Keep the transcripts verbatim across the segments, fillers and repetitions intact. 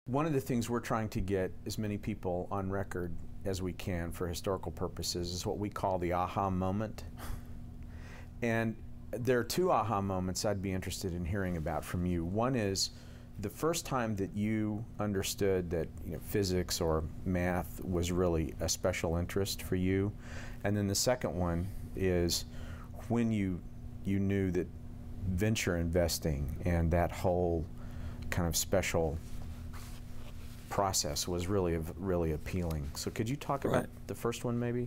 one of the things we're trying to get as many people on record as we can for historical purposes is what we call the aha moment. And there are two aha moments I'd be interested in hearing about from you. One is the first time that you understood that, you know, physics or math was really a special interest for you. And then the second one is when you, you knew that venture investing and that whole kind of special process was really, really appealing. So could you talk Right. about the first one maybe?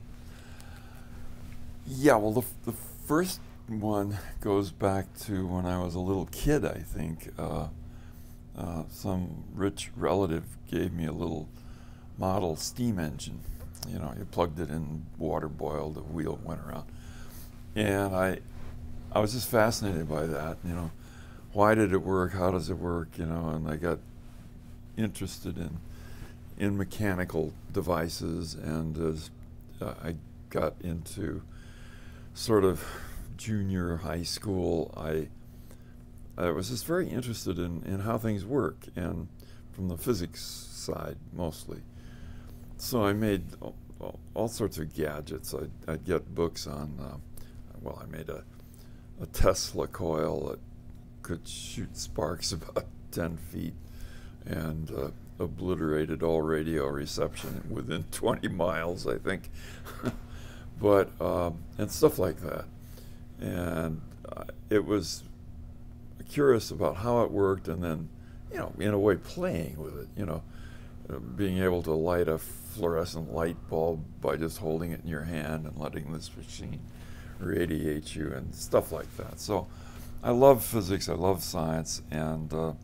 Yeah, well, the, the first one goes back to when I was a little kid, I think. Uh, uh, some rich relative gave me a little model steam engine. You know, you plugged it in, water boiled, the wheel went around. And I, I was just fascinated by that, you know. Why did it work? How does it work? You know, and I got interested in in mechanical devices, and as uh, I got into sort of junior high school, I I was just very interested in, in how things work, and from the physics side mostly. So I made all, all, all sorts of gadgets. I'd, I'd get books on, uh, well, I made a, a Tesla coil that could shoot sparks about ten feet and uh, obliterated all radio reception within twenty miles, I think. But, um, and stuff like that. And uh, it was curious about how it worked, and then, you know, in a way playing with it, you know, uh, being able to light a fluorescent light bulb by just holding it in your hand and letting this machine radiate you and stuff like that. So I love physics, I love science, and uh,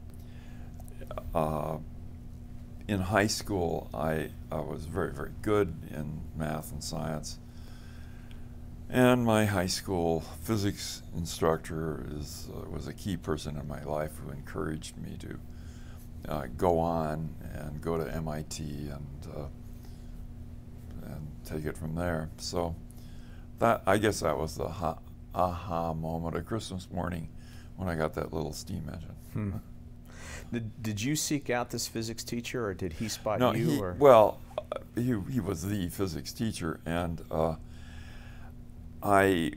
uh, in high school I, I was very, very good in math and science. And my high school physics instructor is, uh, was a key person in my life who encouraged me to uh, go on and go to M I T and, uh, and take it from there. So that, I guess that was the ha aha moment, a Christmas morning when I got that little steam engine. Hmm. Did, did you seek out this physics teacher, or did he spot no, you? He, or? Well, uh, he, he was the physics teacher, and uh, I,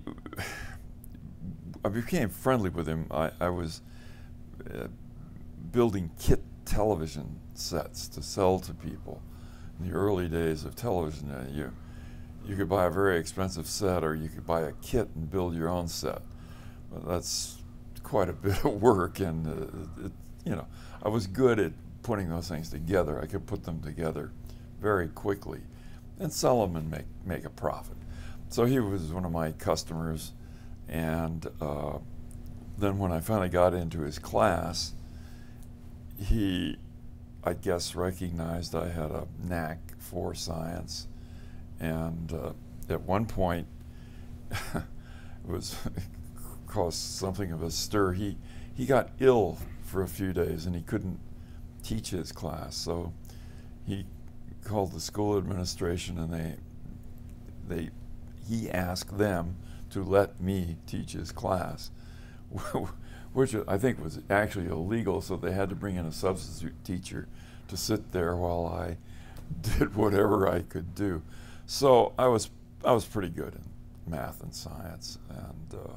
I became friendly with him. I, I was uh, building kit television sets to sell to people. In the early days of television, uh, you, you could buy a very expensive set, or you could buy a kit and build your own set. But that's quite a bit of work, and uh, it, you know, I was good at putting those things together. I could put them together very quickly and sell them and make, make a profit. So he was one of my customers, and uh, then when I finally got into his class, he, I guess, recognized I had a knack for science, and uh, at one point, it was caused something of a stir. He, he got ill for a few days, and he couldn't teach his class, so he called the school administration, and they, they he asked them to let me teach his class, which I think was actually illegal, so they had to bring in a substitute teacher to sit there while I did whatever I could do. So I was, I was pretty good in math and science, and uh,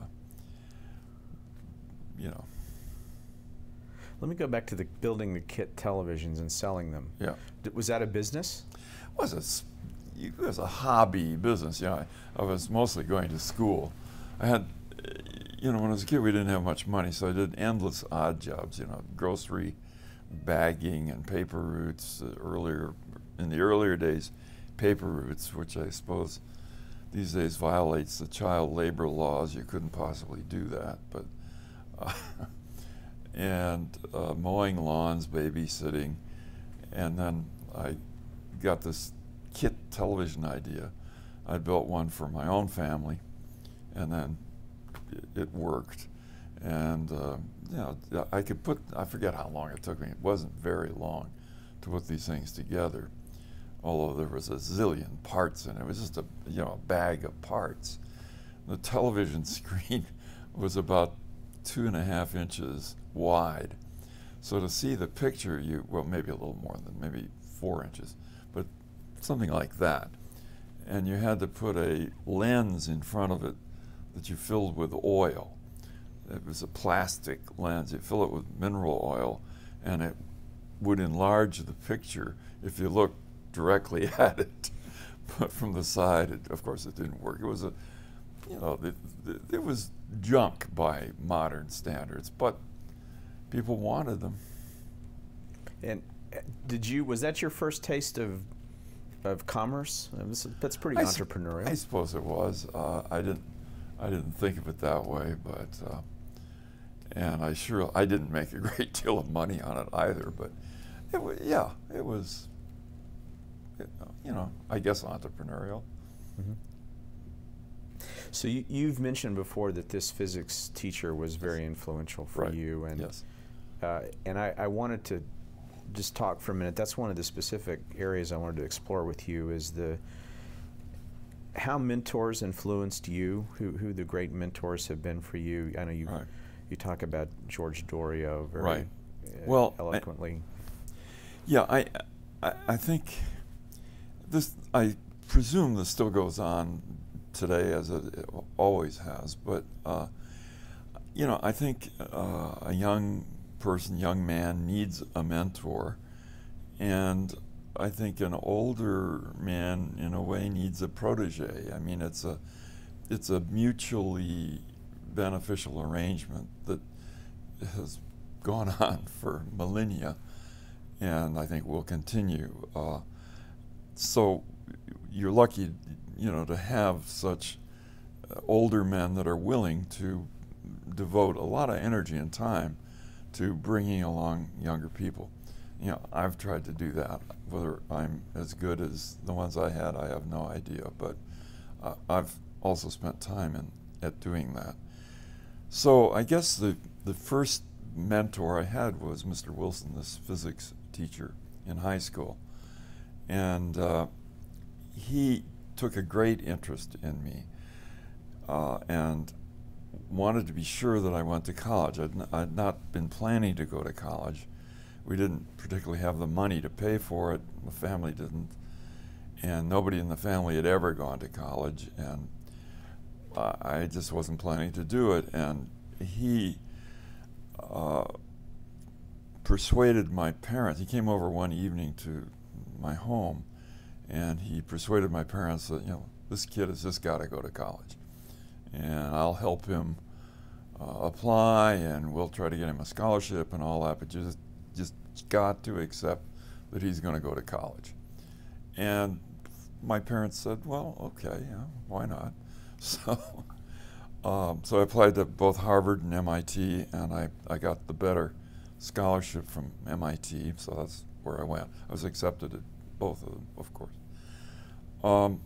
you know. Let me go back to the building the kit televisions and selling them. Yeah. D was that a business? It was a It was a hobby business. You know, I, I was mostly going to school. I had, you know, when I was a kid, we didn't have much money, so I did endless odd jobs. You know, grocery bagging and paper routes. Uh, earlier, in the earlier days, paper routes, which I suppose these days violates the child labor laws. You couldn't possibly do that, but uh, and uh, mowing lawns, babysitting, and then I got this kit television idea. I built one for my own family, and then it, it worked. And uh, you know, I could put, I forget how long it took me. It wasn't very long to put these things together, although there was a zillion parts in it. It was just a, you know, a bag of parts. The television screen was about two and a half inches wide. So to see the picture, you, well, maybe a little more than maybe four inches, but something like that. And you had to put a lens in front of it that you filled with oil. It was a plastic lens. You fill it with mineral oil, and it would enlarge the picture if you looked directly at it. But from the side, it, of course, it didn't work. It was a, you know, it, it, it was junk by modern standards, but people wanted them. And uh, did you? Was that your first taste of of commerce? Uh, this, that's pretty I entrepreneurial. I suppose it was. Uh, I didn't. I didn't think of it that way, but uh, and I sure I didn't make a great deal of money on it either. But it was, yeah, it was. It, you know, I guess entrepreneurial. Mm-hmm. So you, you've mentioned before that this physics teacher was very influential for Right. you, and Yes. uh, and I, I wanted to just talk for a minute. That's one of the specific areas I wanted to explore with you, is the how mentors influenced you, who who the great mentors have been for you. I know you Right. you talk about George Dorio very Right. uh, Well, eloquently. Yeah, I, I, I think this. I presume this still goes on today, as it always has. But uh, you know, I think uh, a young person, young man, needs a mentor, and I think an older man, in a way, needs a protege. I mean, it's a, it's a mutually beneficial arrangement that has gone on for millennia, and I think will continue. Uh, so you're lucky, you know, to have such uh, older men that are willing to devote a lot of energy and time to bringing along younger people. You know, I've tried to do that. Whether I'm as good as the ones I had, I have no idea, but uh, I've also spent time in, at doing that. So I guess the, the first mentor I had was Mister Wilson, this physics teacher in high school. And uh, he took a great interest in me uh, and wanted to be sure that I went to college. I'd, n I'd not been planning to go to college. We didn't particularly have the money to pay for it. The family didn't. And nobody in the family had ever gone to college. And uh, I just wasn't planning to do it. And he uh, persuaded my parents. He came over one evening to my home, and he persuaded my parents that, you know, this kid has just got to go to college. And I'll help him uh, apply, and we'll try to get him a scholarship and all that, but you just, just got to accept that he's going to go to college. And my parents said, well, okay, yeah, why not? So, um, so I applied to both Harvard and M I T, and I, I got the better scholarship from M I T, so that's where I went. I was accepted at both of them, of course. Um,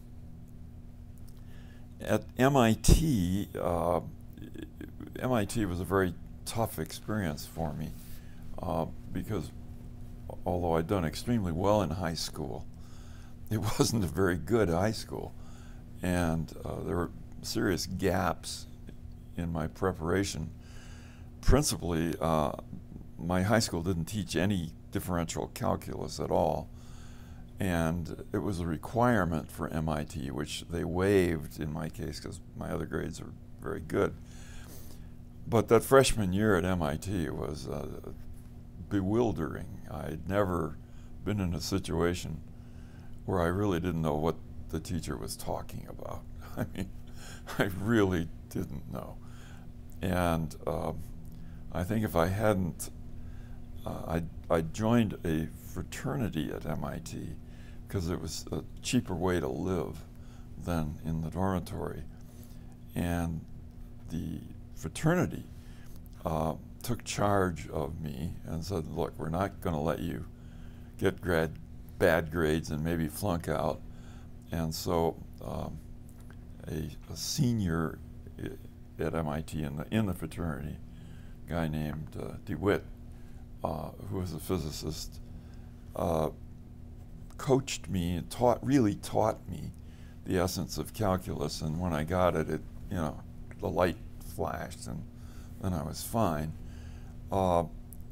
at M I T, uh, M I T was a very tough experience for me uh, because although I'd done extremely well in high school, it wasn't a very good high school, and uh, there were serious gaps in my preparation. Principally, uh, my high school didn't teach any differential calculus at all, and it was a requirement for M I T, which they waived in my case because my other grades are very good. But that freshman year at M I T was uh, bewildering. I'd never been in a situation where I really didn't know what the teacher was talking about. I mean, I really didn't know. And uh, I think if I hadn't, uh, I, I joined a fraternity at M I T because it was a cheaper way to live than in the dormitory. And the fraternity uh, took charge of me and said, look, we're not going to let you get grad bad grades and maybe flunk out. And so um, a, a senior at M I T in the, in the fraternity, a guy named uh, DeWitt, uh, who was a physicist, uh, coached me and taught, really taught me the essence of calculus. And when I got it, it, you know, the light flashed, and then I was fine. Uh,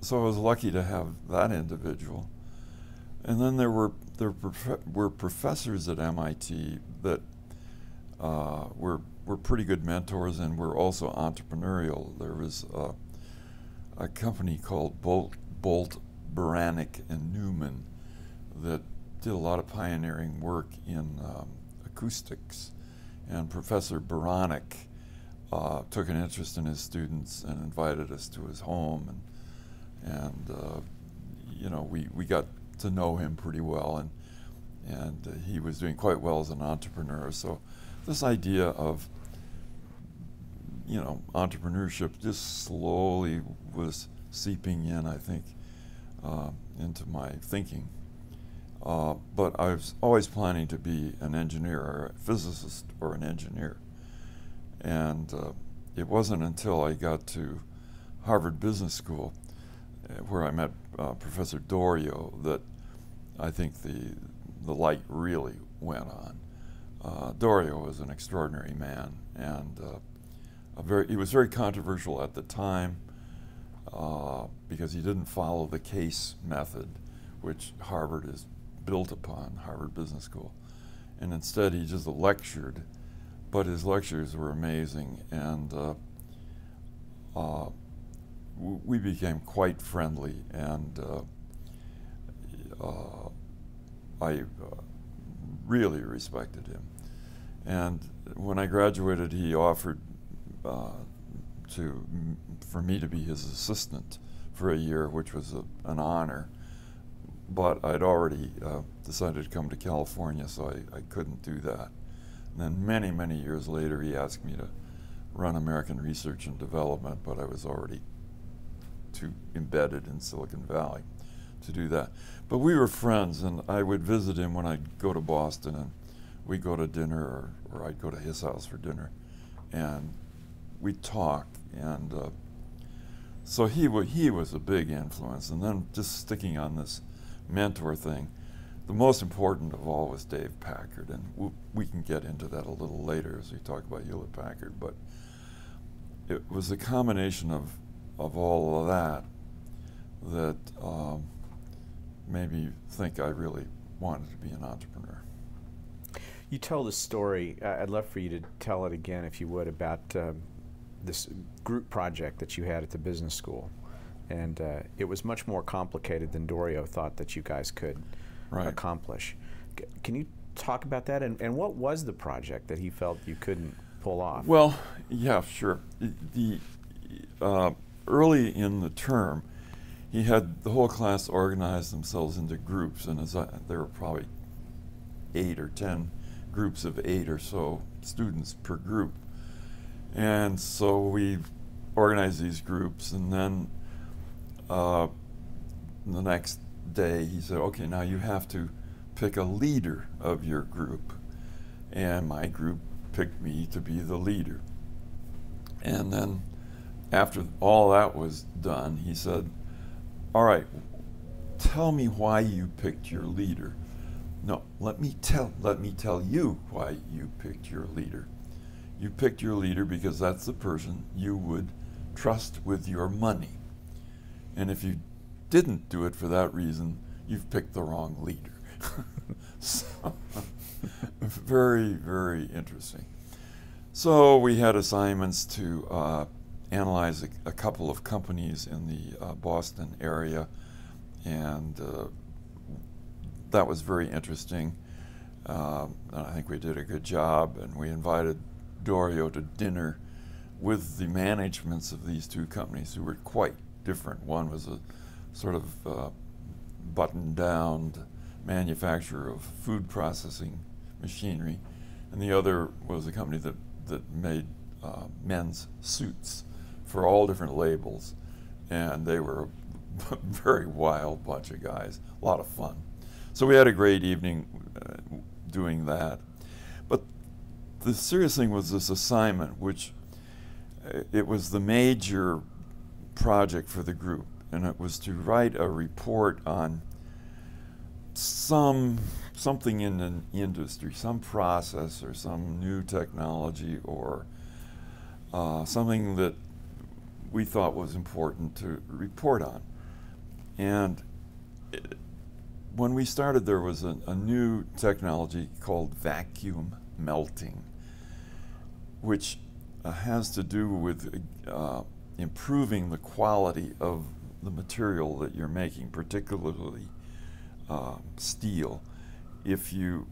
so I was lucky to have that individual. And then there were there prof were professors at M I T that uh, were were pretty good mentors and were also entrepreneurial. There was uh, a company called Bolt, Bolt, Beranek and Newman that did a lot of pioneering work in um, acoustics. And Professor Beranek uh, took an interest in his students and invited us to his home, and and uh, you know we we got to know him pretty well, and and uh, he was doing quite well as an entrepreneur. So this idea of you know entrepreneurship just slowly was seeping in, I think, uh, into my thinking. Uh, but I was always planning to be an engineer, or a physicist, or an engineer. And uh, it wasn't until I got to Harvard Business School, uh, where I met uh, Professor Dorio, that I think the the light really went on. Uh, Dorio was an extraordinary man, and uh, a very he was very controversial at the time uh, because he didn't follow the case method, which Harvard is built upon, Harvard Business School, and instead he just lectured, but his lectures were amazing, and uh, uh, w we became quite friendly, and uh, uh, I uh, really respected him. And when I graduated, he offered uh, to m for me to be his assistant for a year, which was a, an honor. But I'd already uh, decided to come to California, so I, I couldn't do that. And then many, many years later, he asked me to run American Research and Development, but I was already too embedded in Silicon Valley to do that. But we were friends, and I would visit him when I'd go to Boston, and we'd go to dinner, or, or I'd go to his house for dinner, and we'd talk. And uh, so he, wa he was a big influence. And then just sticking on this mentor thing, the most important of all was Dave Packard, and w we can get into that a little later as we talk about Hewlett-Packard, but it was the combination of, of all of that that um, made me think I really wanted to be an entrepreneur. You told a story, uh, I'd love for you to tell it again if you would, about uh, this group project that you had at the business school. And uh, it was much more complicated than Dorio thought that you guys could right. accomplish. C can you talk about that? And, and what was the project that he felt you couldn't pull off? Well, yeah, sure. The, uh, early in the term, he had the whole class organize themselves into groups, and as I, there were probably eight or ten groups of eight or so students per group. And so we organized these groups, and then Uh, the next day he said, okay, now you have to pick a leader of your group. And my group picked me to be the leader. And then after all that was done, he said, all right, tell me why you picked your leader. No, let me tell, let me tell you why you picked your leader. You picked your leader because that's the person you would trust with your money. And if you didn't do it for that reason, you've picked the wrong leader. So, very, very interesting. So we had assignments to uh, analyze a, a couple of companies in the uh, Boston area, and uh, that was very interesting. Uh, and I think we did a good job, and we invited Dorio to dinner with the managements of these two companies, who were quite different. One was a sort of uh, buttoned-down manufacturer of food processing machinery, and the other was a company that, that made uh, men's suits for all different labels, and they were a very wild bunch of guys, a lot of fun. So we had a great evening uh, doing that. But the serious thing was this assignment, which uh, it was the major project for the group, and it was to write a report on some something in an industry, some process or some new technology, or uh, something that we thought was important to report on. And it, when we started, there was a, a new technology called vacuum melting, which uh, has to do with uh, improving the quality of the material that you're making, particularly uh, steel. If you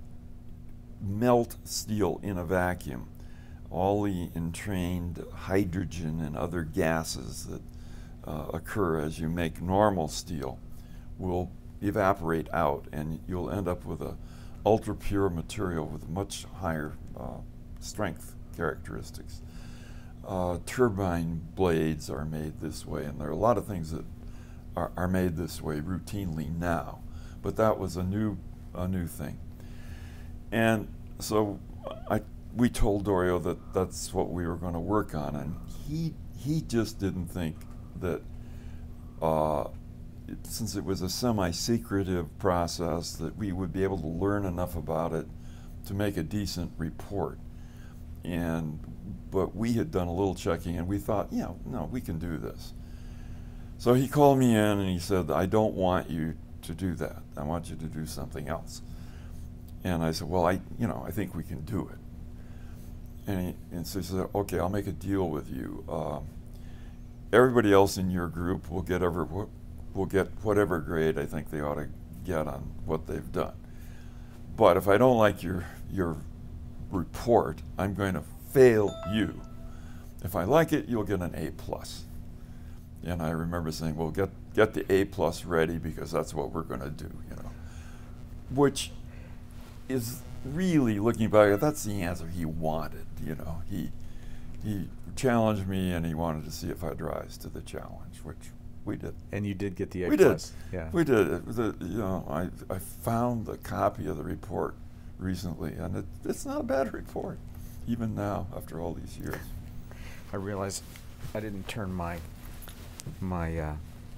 melt steel in a vacuum, all the entrained hydrogen and other gases that uh, occur as you make normal steel will evaporate out, and you'll end up with a ultra pure material with much higher uh, strength characteristics. Uh, turbine blades are made this way, and there are a lot of things that are, are made this way routinely now, but that was a new a new thing. And so I we told Dorio that that's what we were going to work on, and he he just didn't think that uh, it, since it was a semi-secretive process, that we would be able to learn enough about it to make a decent report. And but we had done a little checking, and we thought, yeah, no, we can do this. So he called me in and he said, I don't want you to do that. I want you to do something else. And I said, well, I, you know, I think we can do it. And, he, and so he said, okay, I'll make a deal with you. Um, everybody else in your group will get ever, will get whatever grade I think they ought to get on what they've done. But if I don't like your your report, I'm going to fail you. If I like it, you'll get an A plus. And I remember saying, well, get get the A plus ready, because that's what we're going to do, you know. Which is really, looking back, that's the answer he wanted, you know. He he challenged me, and he wanted to see if I'd rise to the challenge, which we did. And you did get the A we plus. Did. Yeah. We did. It was a, you know, I I found the copy of the report recently, and it, it's not a bad report, even now after all these years. I realized I didn't turn my my uh,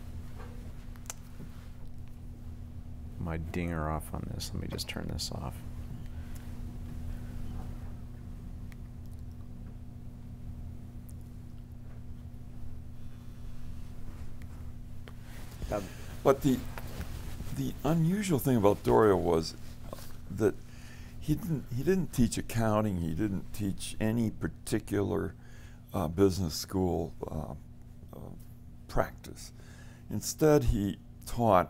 my dinger off on this. Let me just turn this off. Um, but the the unusual thing about Dorio was that he didn't he didn't teach accounting. He didn't teach any particular uh, business school uh, uh, practice. Instead, he taught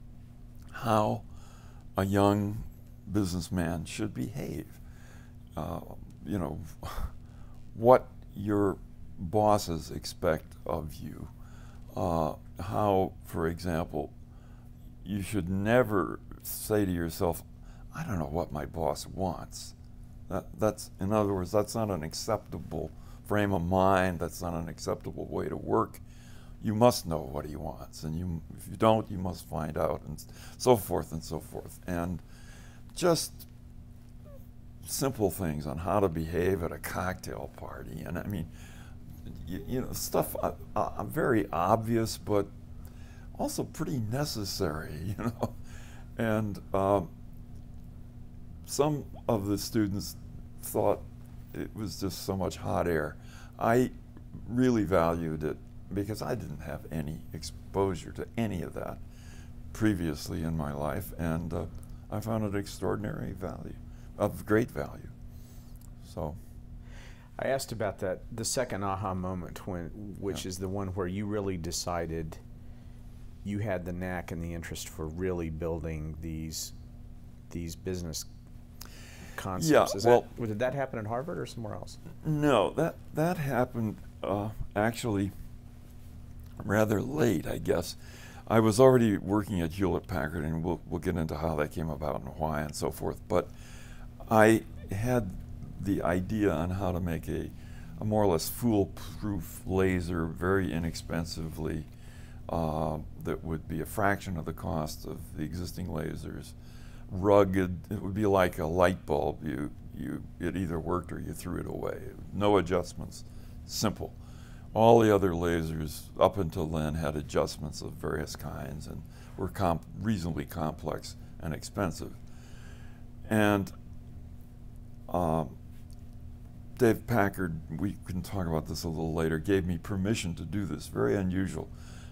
how a young businessman should behave. Uh, you know, what your bosses expect of you. Uh, how, for example, you should never say to yourself, I don't know what my boss wants. That, that's, in other words, that's not an acceptable frame of mind. That's not an acceptable way to work. You must know what he wants, and you, if you don't, you must find out, and so forth and so forth. And just simple things on how to behave at a cocktail party. And I mean, you, you know, stuff uh, uh, very obvious, but also pretty necessary, you know. And um, some of the students thought it was just so much hot air. I really valued it because I didn't have any exposure to any of that previously in my life, and uh, I found it extraordinary value, of great value. So, I asked about that, the second aha moment, when, which yeah. is the one where you really decided you had the knack and the interest for really building these these business concepts. Yeah, Is well, that, did that happen at Harvard or somewhere else? No, that that happened uh, actually rather late, I guess. I was already working at Hewlett-Packard, and we'll we'll get into how that came about and why and so forth. But I had the idea on how to make a, a more or less foolproof laser very inexpensively, uh, that would be a fraction of the cost of the existing lasers. Rugged, it would be like a light bulb. You, you, it either worked or you threw it away. No adjustments, simple. All the other lasers up until then had adjustments of various kinds and were comp reasonably complex and expensive. And um, Dave Packard, we can talk about this a little later, gave me permission to do this, very unusual,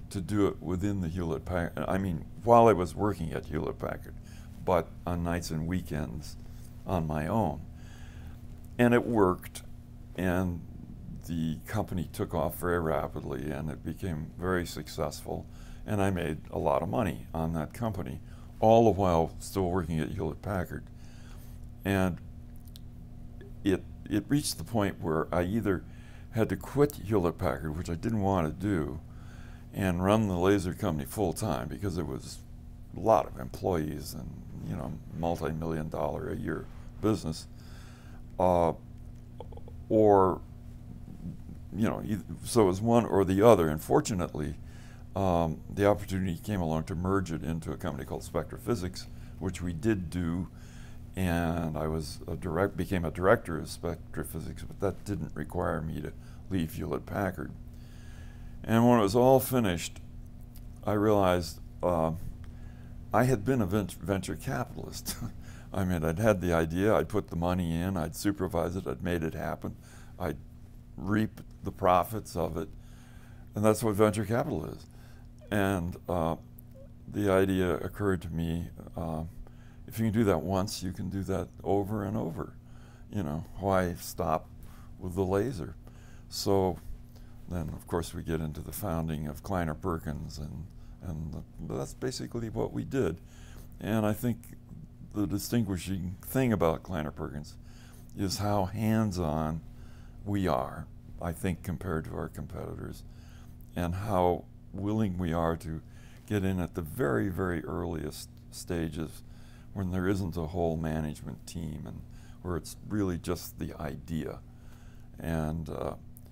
to do it within the Hewlett-Packard. I mean, while I was working at Hewlett-Packard, but on nights and weekends on my own. And it worked, and the company took off very rapidly, and it became very successful, and I made a lot of money on that company, all the while still working at Hewlett-Packard. And it, it reached the point where I either had to quit Hewlett-Packard, which I didn't want to do, and run the laser company full-time, because it was a lot of employees and, you know, multi-million dollar a year business, uh, or, you know, so it was one or the other. And fortunately, um, the opportunity came along to merge it into a company called Spectrophysics, which we did do, and I was a direct, became a director of Spectrophysics, but that didn't require me to leave Hewlett-Packard. And when it was all finished, I realized uh, I had been a venture capitalist. I mean, I'd had the idea, I'd put the money in, I'd supervise it, I'd made it happen, I'd reap the profits of it, and that's what venture capital is. And uh, the idea occurred to me, uh, if you can do that once, you can do that over and over. You know, why stop with the laser? So then, of course, we get into the founding of Kleiner Perkins, and, and the, that's basically what we did. And I think the distinguishing thing about Kleiner Perkins is how hands-on we are, I think, compared to our competitors, and how willing we are to get in at the very, very earliest stages when there isn't a whole management team and where it's really just the idea. And uh,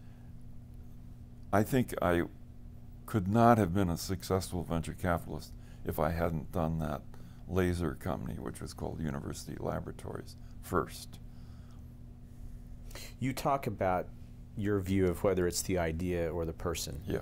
I think I could not have been a successful venture capitalist if I hadn't done that laser company, which was called University Laboratories, first. You talk about your view of whether it's the idea or the person. Yeah.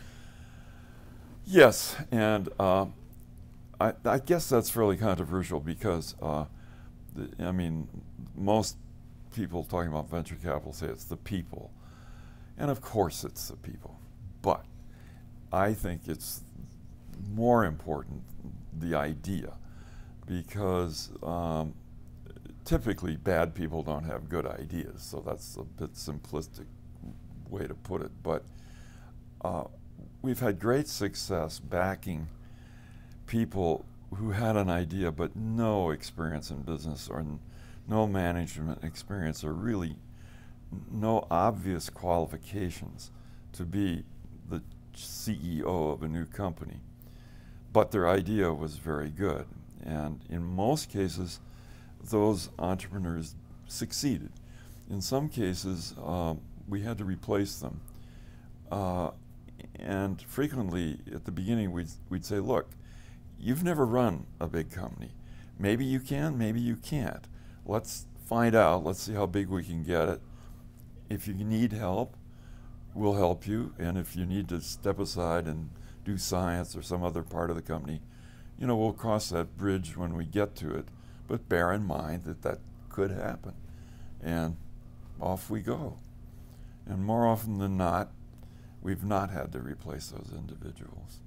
Yes, and uh, I, I guess that's fairly controversial because, uh, the, I mean, most people talking about venture capital say it's the people. And of course it's the people. But I think it's more important, the idea, because um, typically bad people don't have good ideas, so that's a bit simplistic way to put it. But uh, we've had great success backing people who had an idea but no experience in business or n no management experience or really no obvious qualifications to be the C E O of a new company. But their idea was very good. And in most cases, those entrepreneurs succeeded. In some cases, um, we had to replace them. Uh, and frequently, at the beginning, we'd, we'd say, look, you've never run a big company. Maybe you can, maybe you can't. Let's find out. Let's see how big we can get it. If you need help, we'll help you. And if you need to step aside and do science or some other part of the company, you know, we'll cross that bridge when we get to it. But bear in mind that that could happen. And off we go. And more often than not, we've not had to replace those individuals.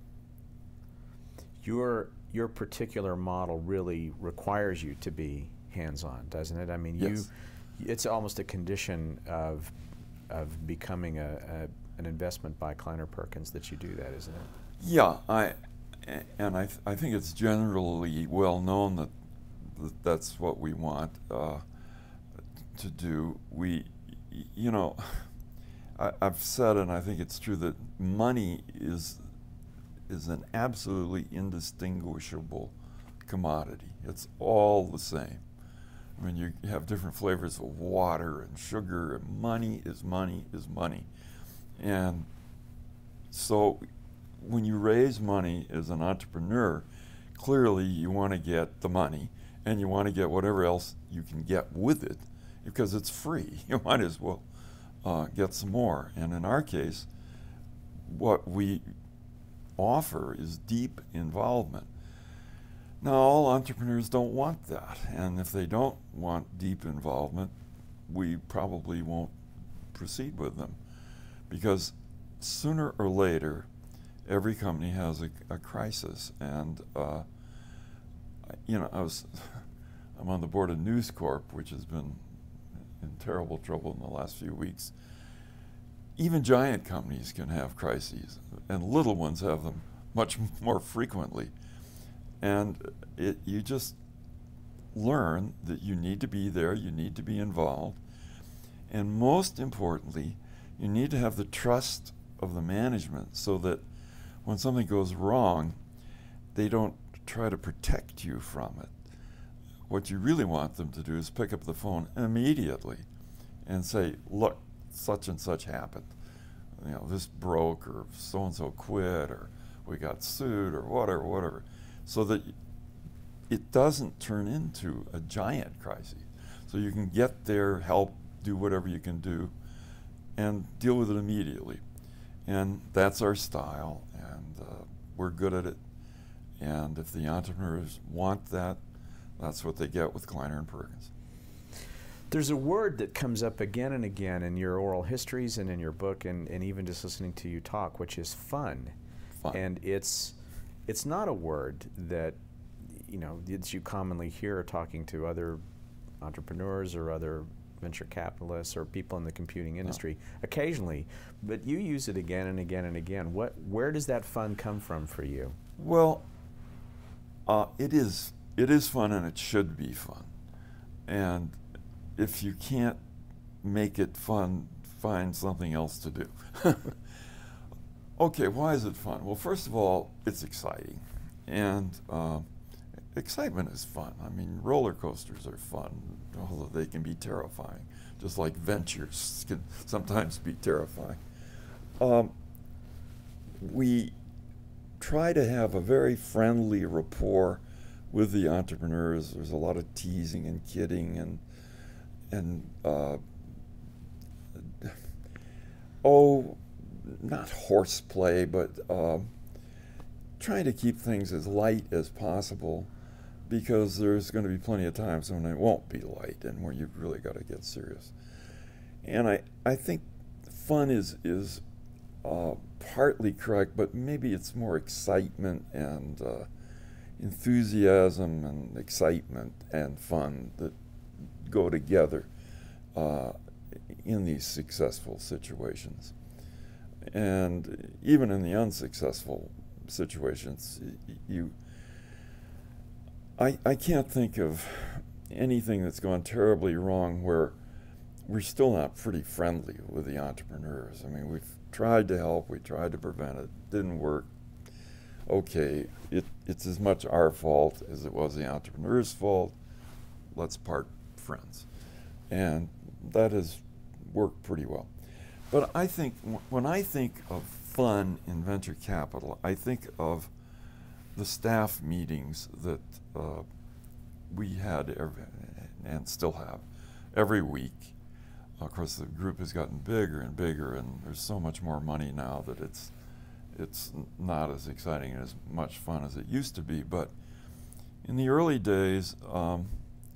Your, your particular model really requires you to be hands-on, doesn't it? I mean, yes. you, it's almost a condition of, of becoming a, a, an investment by Kleiner Perkins that you do that, isn't it? Yeah, I, and I, th I think it's generally well known that th that's what we want uh, to do. We, you know, I, I've said, and I think it's true, that money is is an absolutely indistinguishable commodity. It's all the same. I mean, you have different flavors of water and sugar, and money is money is money. And so when you raise money as an entrepreneur, clearly you want to get the money and you want to get whatever else you can get with it because it's free. You might as well uh, get some more. And in our case, what we offer is deep involvement. Now, all entrepreneurs don't want that, and if they don't want deep involvement, we probably won't proceed with them, because sooner or later, every company has a, a crisis. And, uh, you know, I was, I'm on the board of News Corp, which has been in terrible trouble in the last few weeks. Even giant companies can have crises, and little ones have them much more frequently. And it, you just learn that you need to be there, you need to be involved, and most importantly, you need to have the trust of the management so that when something goes wrong, they don't try to protect you from it. What you really want them to do is pick up the phone immediately and say, look, such and such happened. You know, this broke, or so-and-so quit, or we got sued, or whatever, whatever. So that it doesn't turn into a giant crisis. So you can get there, help, do whatever you can do, and deal with it immediately. And that's our style, and uh, we're good at it. And if the entrepreneurs want that, that's what they get with Kleiner and Perkins. There's a word that comes up again and again in your oral histories and in your book, and, and even just listening to you talk, which is fun. Fun. And it's it's not a word that, you know, that you commonly hear talking to other entrepreneurs or other venture capitalists or people in the computing industry. No. Occasionally, but you use it again and again and again. What, where does that fun come from for you? Well, uh, it is it is fun, and it should be fun. And if you can't make it fun, find something else to do. Okay, why is it fun? Well, first of all, it's exciting. And uh, excitement is fun. I mean, roller coasters are fun, although they can be terrifying, just like ventures can sometimes be terrifying. Um, we try to have a very friendly rapport with the entrepreneurs. There's a lot of teasing and kidding and and uh, oh, not horseplay, but uh, trying to keep things as light as possible, because there's going to be plenty of times when it won't be light and where you've really got to get serious. And I, I think fun is, is uh, partly correct, but maybe it's more excitement and uh, enthusiasm and excitement and fun that go together uh, in these successful situations. And even in the unsuccessful situations, you, I, I can't think of anything that's gone terribly wrong where we're still not pretty friendly with the entrepreneurs. I mean, we've tried to help, we tried to prevent it, didn't work. Okay, it, it's as much our fault as it was the entrepreneur's fault. Let's part friends. And that has worked pretty well. But I think, when I think of fun in venture capital, I think of the staff meetings that uh, we had every, and still have every week. Of course, the group has gotten bigger and bigger, and there's so much more money now that it's it's not as exciting and as much fun as it used to be. But in the early days, um,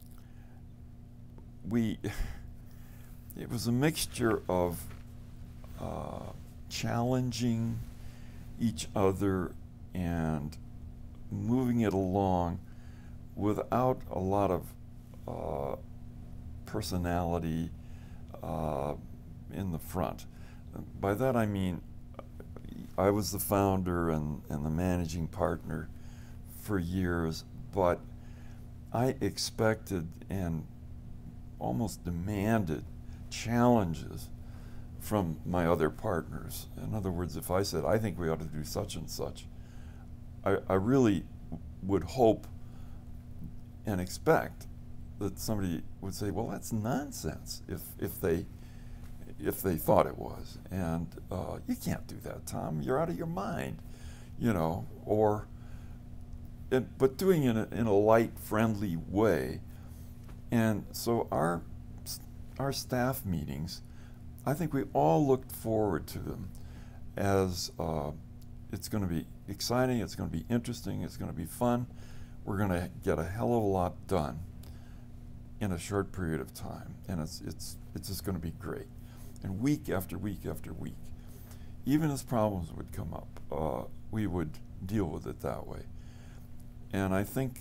we it was a mixture of uh, challenging each other and moving it along without a lot of uh, personality uh, in the front. By that I mean I was the founder and, and the managing partner for years, but I expected and almost demanded challenges from my other partners. In other words, if I said, I think we ought to do such and such, I, I really would hope and expect that somebody would say, well, that's nonsense, if, if they if they thought it was. And uh, you can't do that, Tom. You're out of your mind, you know, or, it, but doing it in a, in a light, friendly way. And so our, our staff meetings, I think we all looked forward to them as uh, it's going to be exciting, it's going to be interesting, it's going to be fun. We're going to get a hell of a lot done in a short period of time, and it's, it's, it's just going to be great. And week after week after week, even as problems would come up, uh, we would deal with it that way. And I think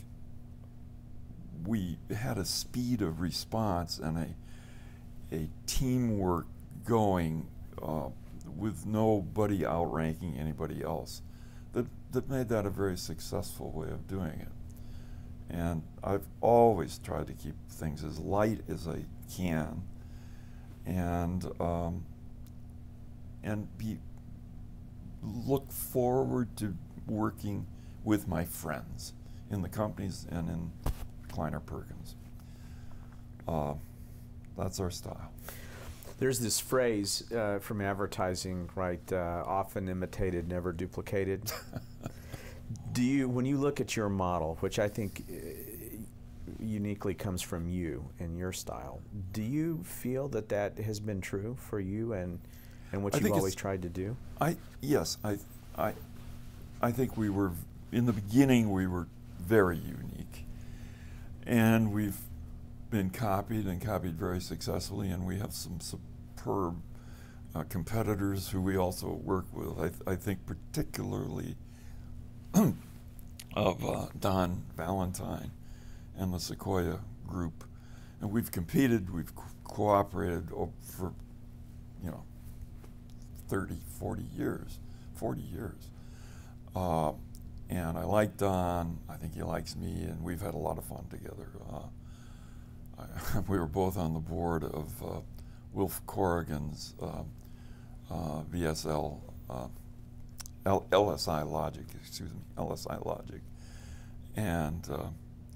we had a speed of response and a, a teamwork going uh, with nobody outranking anybody else that, that made that a very successful way of doing it. And I've always tried to keep things as light as I can and um, and be look forward to working with my friends in the companies and in Kleiner Perkins. Uh, that's our style. There's this phrase uh, from advertising, right? Uh, often imitated, never duplicated. Do you, when you look at your model, which I think uh, uniquely comes from you and your style, do you feel that that has been true for you and and what I you've always tried to do? I yes, I I I think we were in the beginning we were very unique, and we've been copied and copied very successfully, and we have some superb uh, competitors who we also work with. I, th I think particularly of uh, Don Valentine and the Sequoia group, and we've competed, we've co cooperated for, you know, thirty, forty years, forty years. Uh, and I like Don, I think he likes me, and we've had a lot of fun together. Uh, I, we were both on the board of uh, Wilf Corrigan's uh, uh, V S L, uh, L LSI Logic, excuse me, L S I Logic. And uh,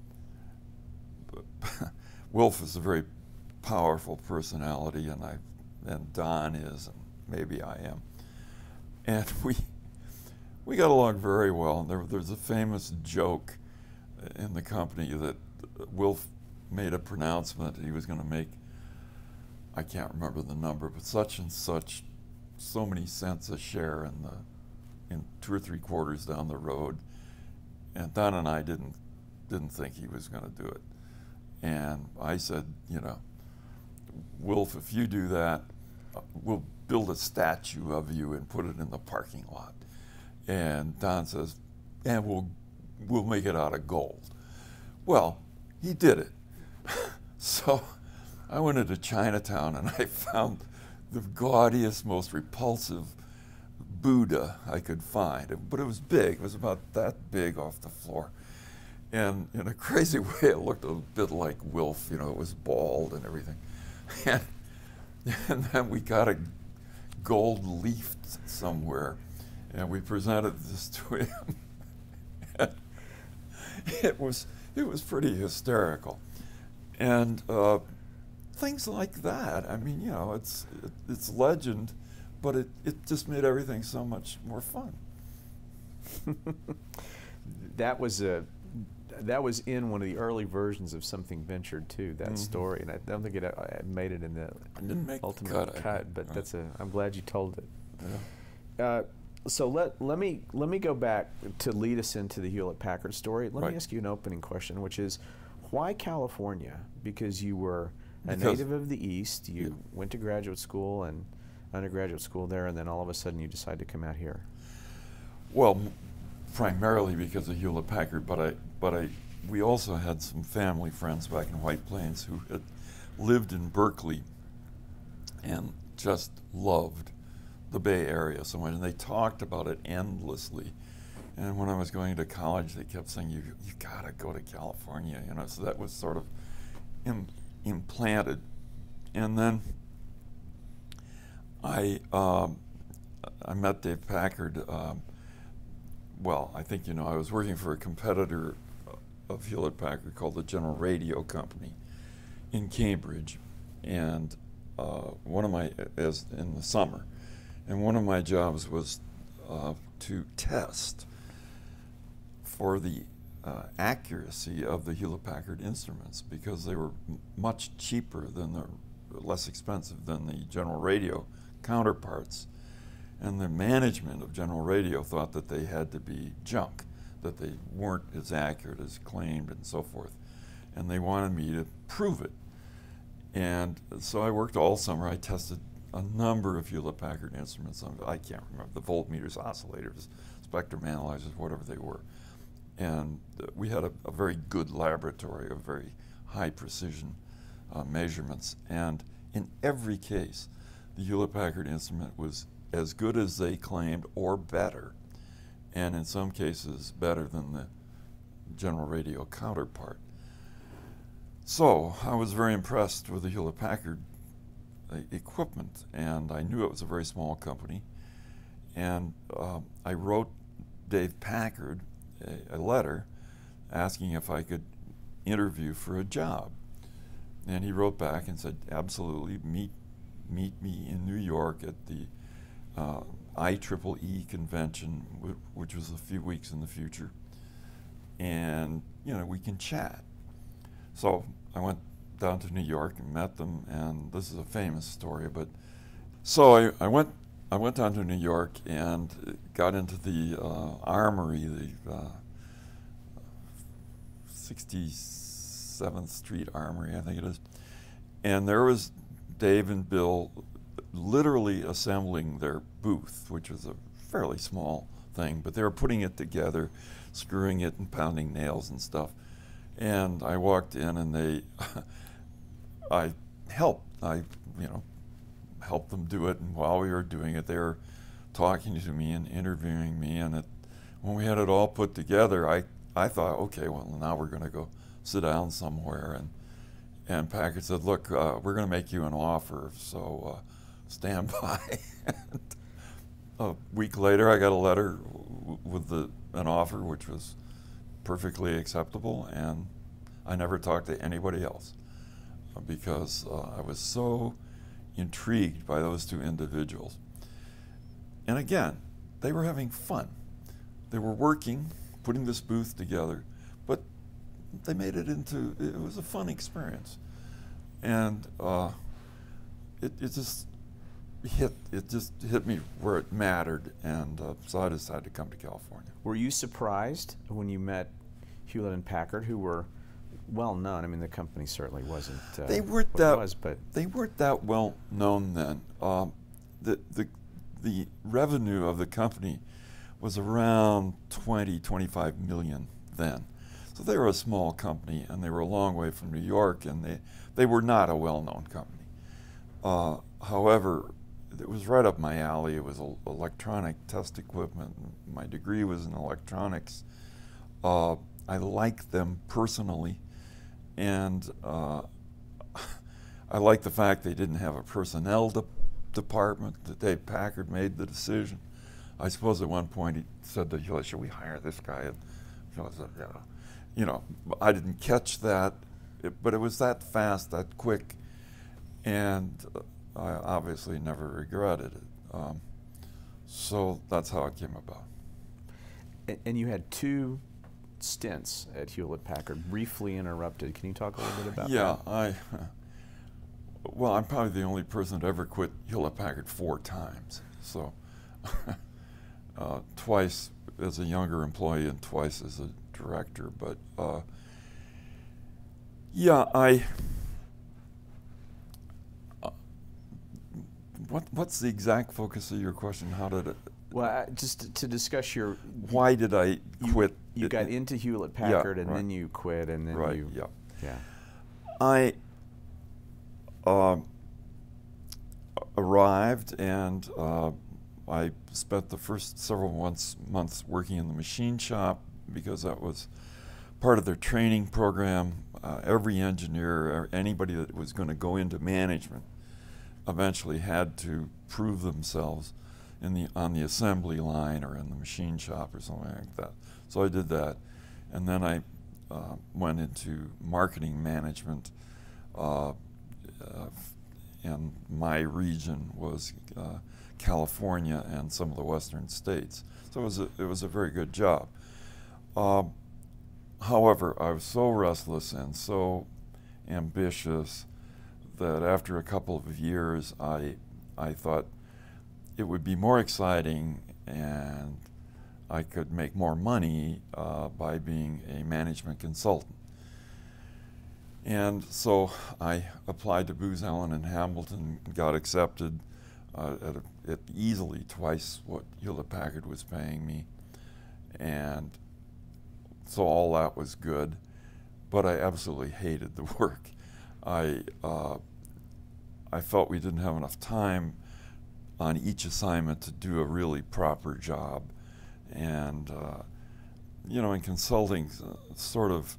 Wilf is a very powerful personality, and I, and Don is, and maybe I am. And we we got along very well. And there, there's a famous joke in the company that Wilf made a pronouncement he was going to make. I can't remember the number, but such and such, so many cents a share in the in two or three quarters down the road. And Don and I didn't didn't think he was going to do it. And I said, you know, Wilf, if you do that, uh, we'll build a statue of you and put it in the parking lot. And Don says, and we'll we'll make it out of gold. Well, he did it. So I went into Chinatown and I found the gaudiest, most repulsive Buddha I could find. But it was big. It was about that big off the floor. And in a crazy way, it looked a bit like Wilf. You know, it was bald and everything. And, and then we got a gold leaf somewhere, and we presented this to him. And it was it was pretty hysterical. And uh, things like that. I mean, you know, it's it, it's legend, but it it just made everything so much more fun. That was a. That was in one of the early versions of Something Ventured too. That mm-hmm. story, and I don't think it uh, made it in the I didn't make ultimate the cut, cut. But right. that's a. I'm glad you told it. Yeah. Uh, so let let me let me go back to lead us into the Hewlett-Packard story. Let right. me ask you an opening question, which is, why California? Because you were a because native of the East. You yeah. went to graduate school and undergraduate school there, and then all of a sudden you decided to come out here. Well, primarily because of Hewlett-Packard, but I, but I, we also had some family friends back in White Plains who had lived in Berkeley and just loved the Bay Area so much, and they talked about it endlessly. And when I was going to college, they kept saying, "You, you gotta go to California," you know. So that was sort of im implanted. And then I, um, I met Dave Packard. Um, Well, I think you know, I was working for a competitor of Hewlett-Packard called the General Radio Company in Cambridge, and uh, one of my, as in the summer, and one of my jobs was uh, to test for the uh, accuracy of the Hewlett-Packard instruments, because they were m much cheaper than the, less expensive than the General Radio counterparts. And the management of General Radio thought that they had to be junk, that they weren't as accurate as claimed and so forth. And they wanted me to prove it. And so I worked all summer. I tested a number of Hewlett-Packard instruments. I can't remember, the voltmeters, oscillators, spectrum analyzers, whatever they were. And uh, we had a, a very good laboratory of very high precision uh, measurements. And in every case, the Hewlett-Packard instrument was as good as they claimed or better, and in some cases better than the General Radio counterpart. So I was very impressed with the Hewlett-Packard uh, equipment, and I knew it was a very small company. And uh, I wrote Dave Packard a, a letter asking if I could interview for a job. And he wrote back and said, absolutely, meet, meet me in New York at the uh, I triple E convention, which was a few weeks in the future. And, you know, we can chat. So I went down to New York and met them, and this is a famous story, but so I, I went I went down to New York and got into the uh, Armory, the uh, sixty-seventh Street Armory, I think it is, and there was Dave and Bill literally assembling their booth, which was a fairly small thing, but they were putting it together, screwing it and pounding nails and stuff. And I walked in and they, I helped, I, you know, helped them do it. And while we were doing it, they were talking to me and interviewing me. And it, when we had it all put together, I, I thought, okay, well, now we're going to go sit down somewhere. And, and Packard said, look, uh, we're going to make you an offer, so uh, stand by. And a week later, I got a letter w with the, an offer, which was perfectly acceptable, and I never talked to anybody else uh, because uh, I was so intrigued by those two individuals. And again, they were having fun. They were working, putting this booth together, but they made it into, it was a fun experience. And uh, it, it just hit, it just hit me where it mattered, and uh, so I decided to come to California. Were you surprised when you met Hewlett and Packard, who were well known? I mean, the company certainly wasn't. Uh, they weren't what that. it was, but they weren't that well known then. Um, the the the revenue of the company was around twenty, twenty-five million then. So they were a small company, and they were a long way from New York, and they they were not a well-known company. Uh, however, it was right up my alley. It was a, electronic test equipment. My degree was in electronics. Uh, I liked them personally, and uh, I liked the fact they didn't have a personnel de department, that Dave Packard made the decision. I suppose at one point he said to Hewlett, should we hire this guy? And Hewlett said, yeah. You know, I didn't catch that, it, but it was that fast, that quick, and uh, I obviously never regretted it. Um, so that's how it came about. And, and you had two stints at Hewlett-Packard, briefly interrupted. Can you talk a little bit about yeah, that? I, well, I'm probably the only person that ever quit Hewlett-Packard four times. So uh, twice as a younger employee and twice as a director. But uh, yeah, I, uh, what, what's the exact focus of your question? How did it? Well, uh, just to discuss your... Why did I quit? You, you got into Hewlett-Packard, yeah, and right. then you quit, and then right, you... yeah. Yeah. I uh, arrived, and uh, I spent the first several months, months working in the machine shop, because that was part of their training program. Uh, every engineer, or anybody that was going to go into management, eventually had to prove themselves in the on the assembly line or in the machine shop or something like that. So I did that, and then I uh, went into marketing management, uh, uh, and my region was uh, California and some of the western states. So it was a, it was a very good job. Uh, however, I was so restless and so ambitious that after a couple of years, I I thought it would be more exciting and I could make more money uh, by being a management consultant. And so I applied to Booz Allen and Hamilton, got accepted, uh, at, a, at easily twice what Hewlett-Packard was paying me, and so all that was good, but I absolutely hated the work. I, uh, I felt we didn't have enough time on each assignment to do a really proper job, and uh, you know, in consulting, uh, sort of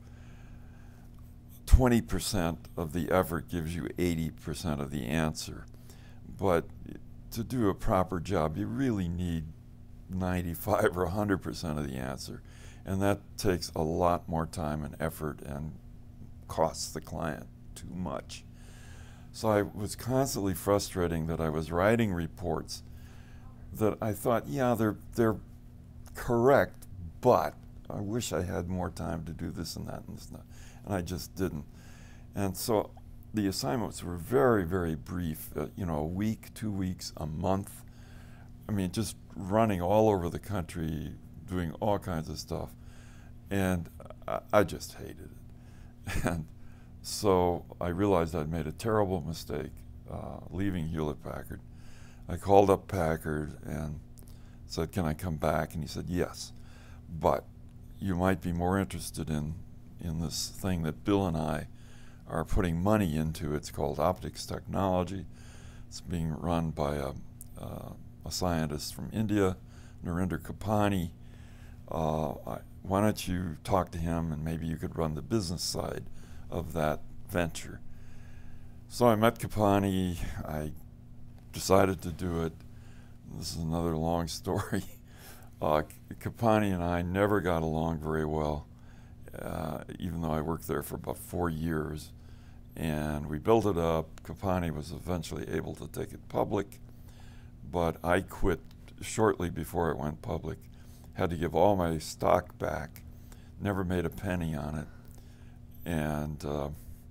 twenty percent of the effort gives you eighty percent of the answer. But to do a proper job, you really need ninety-five or one hundred percent of the answer. And that takes a lot more time and effort and costs the client too much. So I was constantly frustrating that I was writing reports that I thought, yeah, they're, they're correct, but I wish I had more time to do this and that and this and that. And I just didn't. And so the assignments were very, very brief, uh, you know, a week, two weeks, a month. I mean, just running all over the country, doing all kinds of stuff. And I, I just hated it. And so I realized I'd made a terrible mistake uh, leaving Hewlett-Packard. I called up Packard and said, can I come back? And he said, yes, but you might be more interested in, in this thing that Bill and I are putting money into. It's called optics technology. It's being run by a, uh, a scientist from India, Narendra Kapani. Uh, I, why don't you talk to him and maybe you could run the business side of that venture. So I met Kapani. I decided to do it. This is another long story. Uh, Kapani and I never got along very well, uh, even though I worked there for about four years. And we built it up. Kapani was eventually able to take it public, but I quit shortly before it went public. Had to give all my stock back, never made a penny on it, and uh,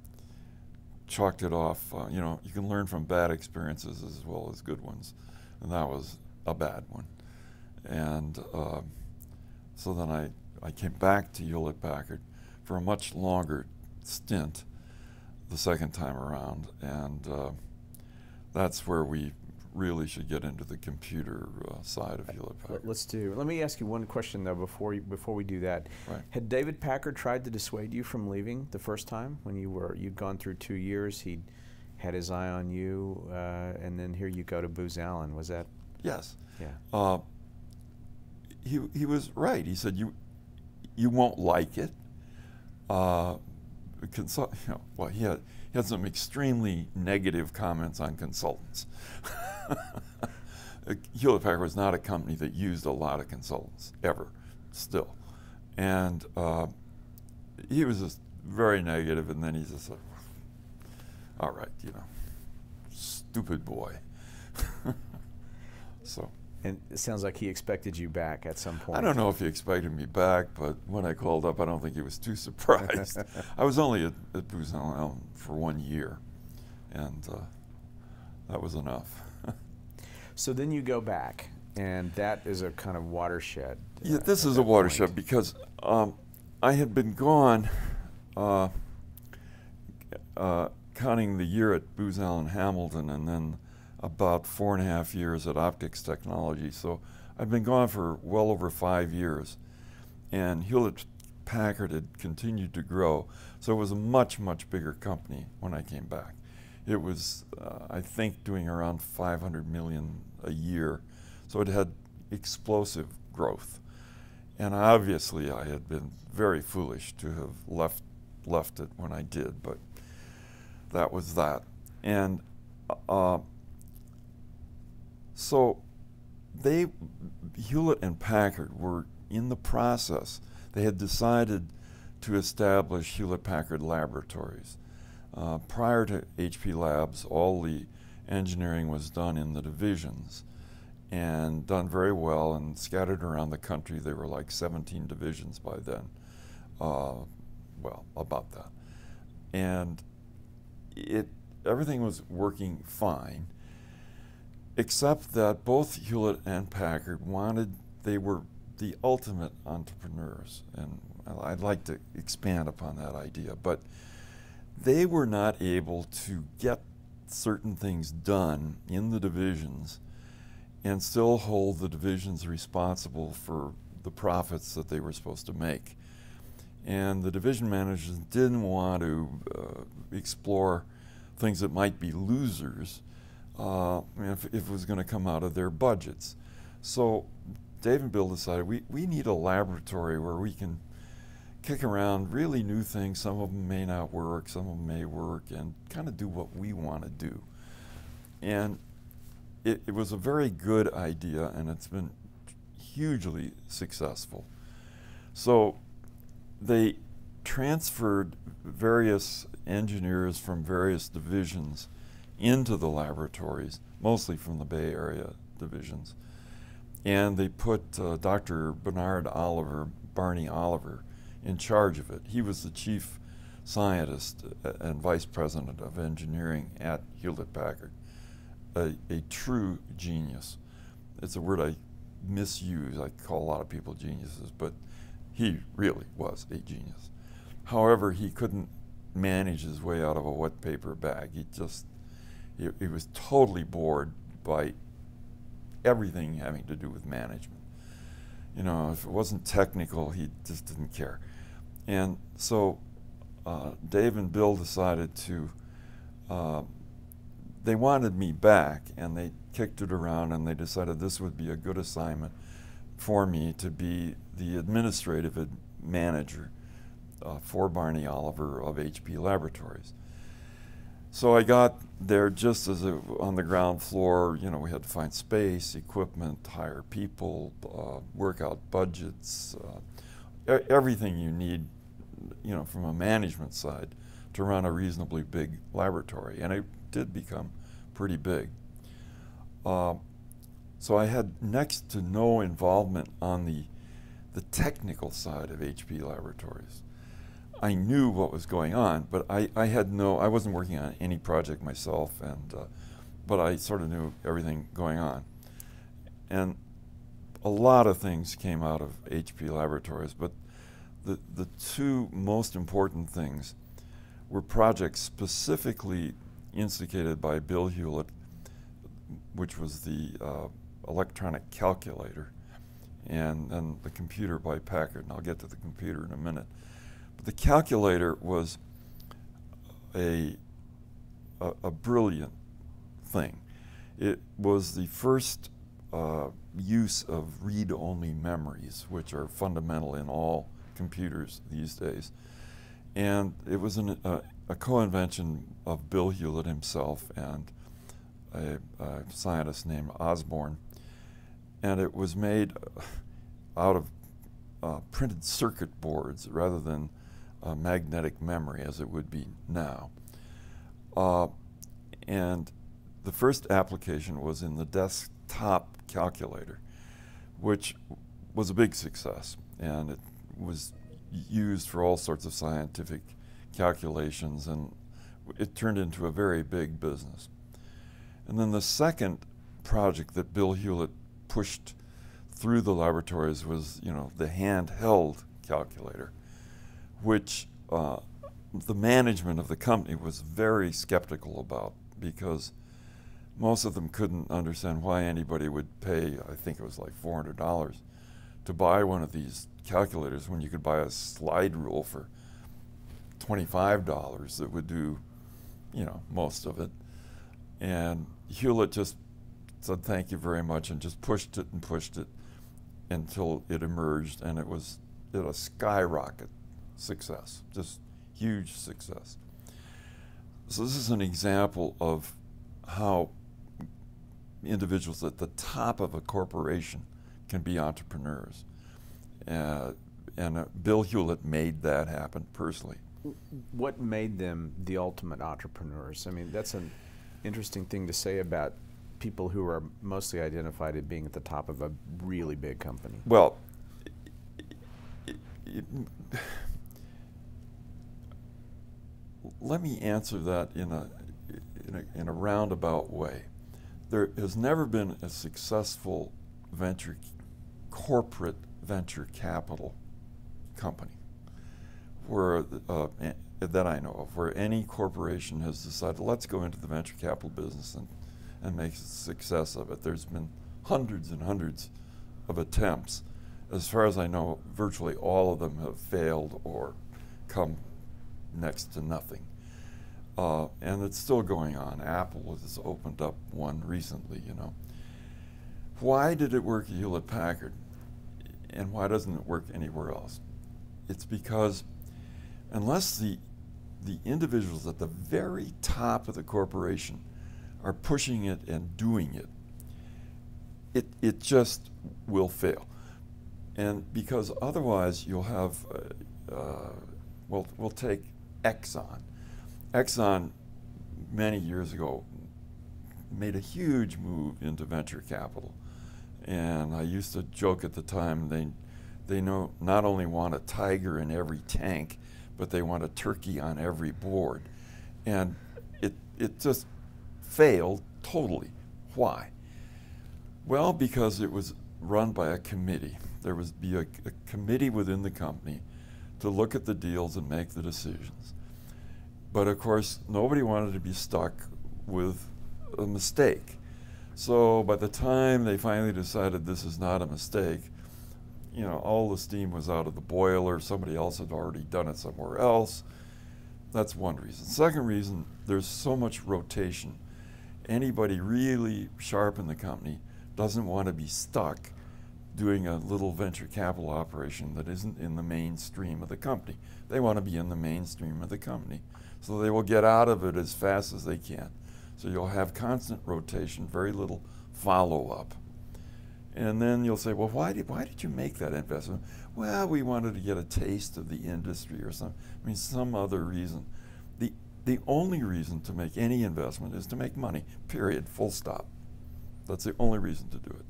chalked it off. Uh, you know, you can learn from bad experiences as well as good ones, and that was a bad one. And uh, so then I, I came back to Hewlett-Packard for a much longer stint the second time around, and uh, that's where we really should get into the computer uh, side of Hewlett-Packard. Let's do. Let me ask you one question though before you, before we do that. Right. Had David Packard tried to dissuade you from leaving the first time when you were you'd gone through two years? He'd had his eye on you, uh, and then here you go to Booz Allen. Was that? Yes. Yeah. Uh, he he was right. He said you you won't like it. Uh, consult. You know, well, he had he had some extremely negative comments on consultants. Hewlett-Packard was not a company that used a lot of consultants, ever, still. And uh, he was just very negative, and then he's just like, all right, you know, stupid boy. So. And it sounds like he expected you back at some point. I don't know if he expected me back, but when I called up, I don't think he was too surprised. I was only at, at Booz Allen for one year, and uh, that was enough. So then you go back, and that is a kind of watershed. Yeah, uh, this is a watershed point. because um, I had been gone, uh, uh, counting the year at Booz Allen Hamilton, and then about four and a half years at Optics Technology. So I'd been gone for well over five years, and Hewlett-Packard had continued to grow. So it was a much, much bigger company when I came back. It was, uh, I think, doing around five hundred million a year. So it had explosive growth. And obviously I had been very foolish to have left, left it when I did, but that was that. And uh, so they, Hewlett and Packard were in the process. They had decided to establish Hewlett-Packard laboratories. Uh, prior to H P Labs, all the engineering was done in the divisions and done very well and scattered around the country. There were like seventeen divisions by then. Uh, well, about that. And it, everything was working fine, except that both Hewlett and Packard wanted, they were the ultimate entrepreneurs. And I'd like to expand upon that idea, but they were not able to get certain things done in the divisions and still hold the divisions responsible for the profits that they were supposed to make. And the division managers didn't want to uh, explore things that might be losers uh, if, if it was going to come out of their budgets. So Dave and Bill decided we, we need a laboratory where we can kick around really new things. Some of them may not work, some of them may work, and kind of do what we want to do. And it, it was a very good idea, and it's been hugely successful. So they transferred various engineers from various divisions into the laboratories, mostly from the Bay Area divisions. And they put uh, Doctor Bernard Oliver, Barney Oliver, in charge of it. He was the chief scientist and vice president of engineering at Hewlett-Packard, a, a true genius. It's a word I misuse. I call a lot of people geniuses, but he really was a genius. However, he couldn't manage his way out of a wet paper bag. He just, he, he was totally bored by everything having to do with management. You know, if it wasn't technical, he just didn't care. And so uh, Dave and Bill decided to, uh, they wanted me back, and they kicked it around, and they decided this would be a good assignment for me to be the administrative ad manager uh, for Barney Oliver of H P Laboratories. So I got there just as a, on the ground floor. You know, we had to find space, equipment, hire people, uh, work out budgets, uh, e everything you need, you know, from a management side to run a reasonably big laboratory. And it did become pretty big. Uh, so I had next to no involvement on the, the technical side of H P Laboratories. I knew what was going on, but I, I had no, I wasn't working on any project myself, and uh, but I sort of knew everything going on. And a lot of things came out of H P Laboratories, but the, the two most important things were projects specifically instigated by Bill Hewlett, which was the uh, electronic calculator, and then the computer by Packard, and I'll get to the computer in a minute. But the calculator was a, a, a brilliant thing. It was the first uh, use of read-only memories, which are fundamental in all computers these days. And it was an, uh, a co-invention of Bill Hewlett himself and a, a scientist named Osborne. And it was made out of uh, printed circuit boards rather than uh, magnetic memory as it would be now. Uh, and the first application was in the desktop calculator, which was a big success, and it was used for all sorts of scientific calculations, and it turned into a very big business. And then the second project that Bill Hewlett pushed through the laboratories was, you know, the handheld calculator, which uh, the management of the company was very skeptical about, because most of them couldn't understand why anybody would pay, I think it was like four hundred dollars, to buy one of these calculators when you could buy a slide rule for twenty-five dollars that would do, you know, most of it. And Hewlett just said thank you very much and just pushed it and pushed it until it emerged, and it was it a skyrocket success, just huge success. So this is an example of how individuals at the top of a corporation can be entrepreneurs. Uh, and uh, Bill Hewlett made that happen personally. What made them the ultimate entrepreneurs? I mean, that's an interesting thing to say about people who are mostly identified as being at the top of a really big company. Well, it, it, it, let me answer that in a, in a, in a roundabout way. There has never been a successful venture, corporate venture capital company where uh, that I know of where any corporation has decided, let's go into the venture capital business and, and make a success of it. There's been hundreds and hundreds of attempts. As far as I know, virtually all of them have failed or come next to nothing. Uh, and it's still going on. Apple has opened up one recently, you know. Why did it work at Hewlett-Packard, and why doesn't it work anywhere else? It's because unless the, the individuals at the very top of the corporation are pushing it and doing it, it, it just will fail. And because otherwise you'll have, uh, uh, we'll, we'll take Exxon. Exxon, many years ago, made a huge move into venture capital. And I used to joke at the time, they, they know not only want a tiger in every tank, but they want a turkey on every board. And it, it just failed totally. Why? Well, because it was run by a committee. There was be a, a committee within the company to look at the deals and make the decisions. But of course, nobody wanted to be stuck with a mistake. So by the time they finally decided this is not a mistake, you know, all the steam was out of the boiler. Somebody else had already done it somewhere else. That's one reason. Second reason, there's so much rotation. Anybody really sharp in the company doesn't want to be stuck doing a little venture capital operation that isn't in the mainstream of the company. They want to be in the mainstream of the company. So they will get out of it as fast as they can. So you'll have constant rotation, very little follow-up. And then you'll say, well, why did, why did you make that investment? Well, we wanted to get a taste of the industry or something. I mean, some other reason. The, the only reason to make any investment is to make money, period, full stop. That's the only reason to do it.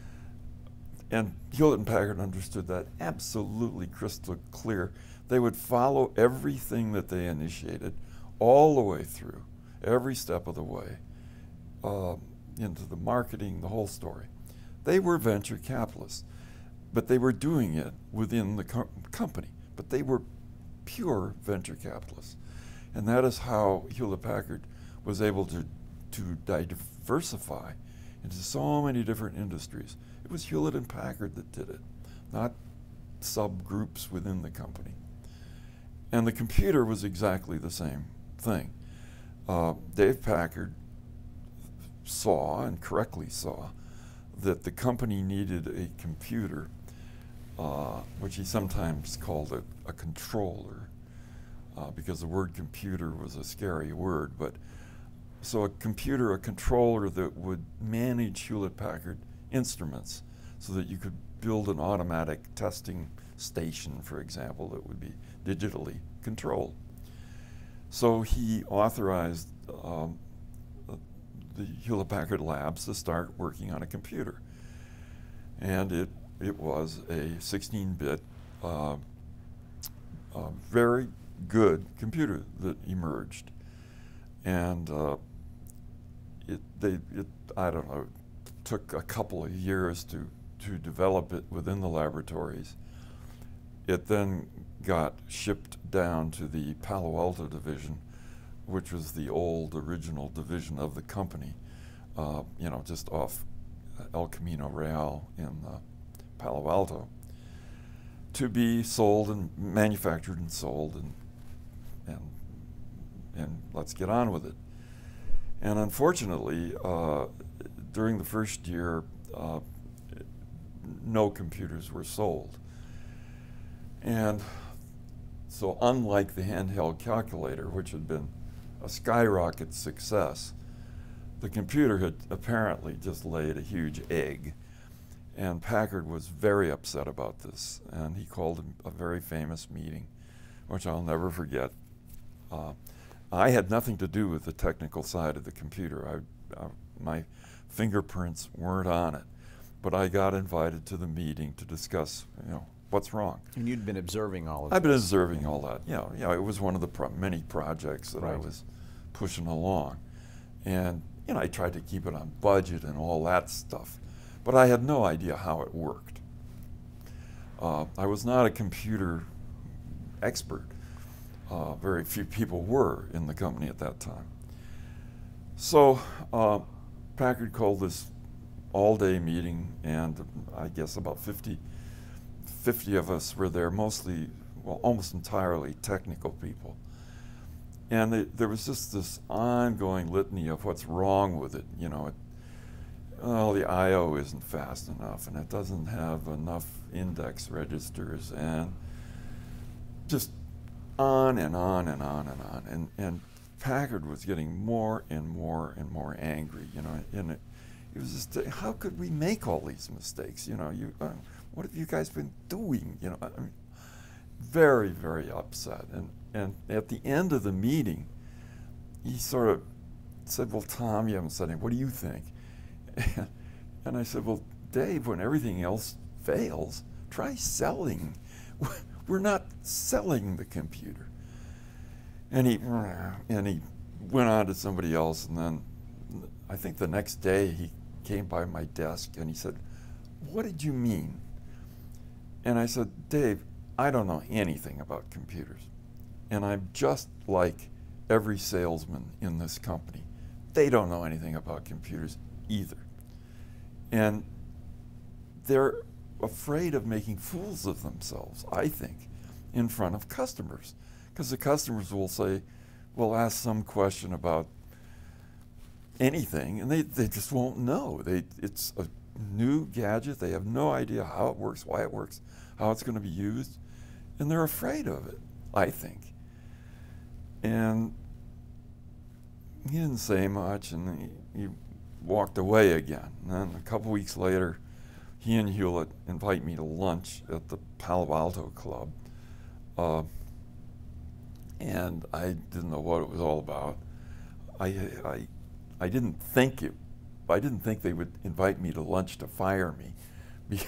And Hewlett-Packard understood that absolutely crystal clear. They would follow everything that they initiated all the way through, every step of the way, uh, into the marketing, the whole story. They were venture capitalists, but they were doing it within the co company. But they were pure venture capitalists. And that is how Hewlett-Packard was able to, to diversify into so many different industries. It was Hewlett-Packard that did it, not subgroups within the company. And the computer was exactly the same thing. Uh, Dave Packard saw, and correctly saw, that the company needed a computer, uh, which he sometimes called a, a controller, uh, because the word computer was a scary word. But so a computer, a controller that would manage Hewlett-Packard instruments so that you could build an automatic testing station, for example, that would be digitally controlled. So he authorized um, the Hewlett-Packard labs to start working on a computer. And it, it was a sixteen bit, uh, uh, very good computer that emerged. And uh, it, they, it, I don't know, took a couple of years to, to develop it within the laboratories. It then got shipped down to the Palo Alto division, which was the old original division of the company, uh, you know, just off El Camino Real in uh, Palo Alto, to be sold and manufactured and sold, and, and, and let's get on with it. And unfortunately, uh, during the first year, uh, no computers were sold. And so unlike the handheld calculator, which had been a skyrocket success, the computer had apparently just laid a huge egg. And Packard was very upset about this, and he called a very famous meeting, which I'll never forget. Uh, I had nothing to do with the technical side of the computer. I, uh, my fingerprints weren't on it, but I got invited to the meeting to discuss, you know, what's wrong. And you'd been observing all of I've been this. observing all that. You know, you know, it was one of the pro many projects that Right. I was pushing along. And, you know, I tried to keep it on budget and all that stuff. But I had no idea how it worked. Uh, I was not a computer expert. uh, very few people were in the company at that time. So uh, Packard called this all-day meeting, and I guess about fifty, fifty of us were there, mostly, well, almost entirely technical people. And they, there was just this ongoing litany of what's wrong with it. You know, it, well, the I O isn't fast enough, and it doesn't have enough index registers, and just on and on and on and on. And, and Packard was getting more and more and more angry, you know, and it, it was just, uh, how could we make all these mistakes? You know, you, uh, what have you guys been doing? You know, I mean, very, very upset. And, and at the end of the meeting, he sort of said, well, Tom, you haven't said anything. What do you think? And, and I said, well, Dave, when everything else fails, try selling. We're not selling the computer. And he, and he went on to somebody else, and then I think the next day he came by my desk and he said, what did you mean? And I said, Dave, I don't know anything about computers. And I'm just like every salesman in this company. They don't know anything about computers either. And they're afraid of making fools of themselves, I think, in front of customers. Because the customers will say, well, ask some question about anything, and they, they just won't know. They, it's a new gadget. They have no idea how it works, why it works, how it's going to be used, and they're afraid of it, I think. And he didn't say much, and he, he walked away again. And then a couple weeks later, he and Hewlett invite me to lunch at the Palo Alto Club. Uh, and I didn't know what it was all about. I, I, I didn't think it, I didn't think they would invite me to lunch to fire me,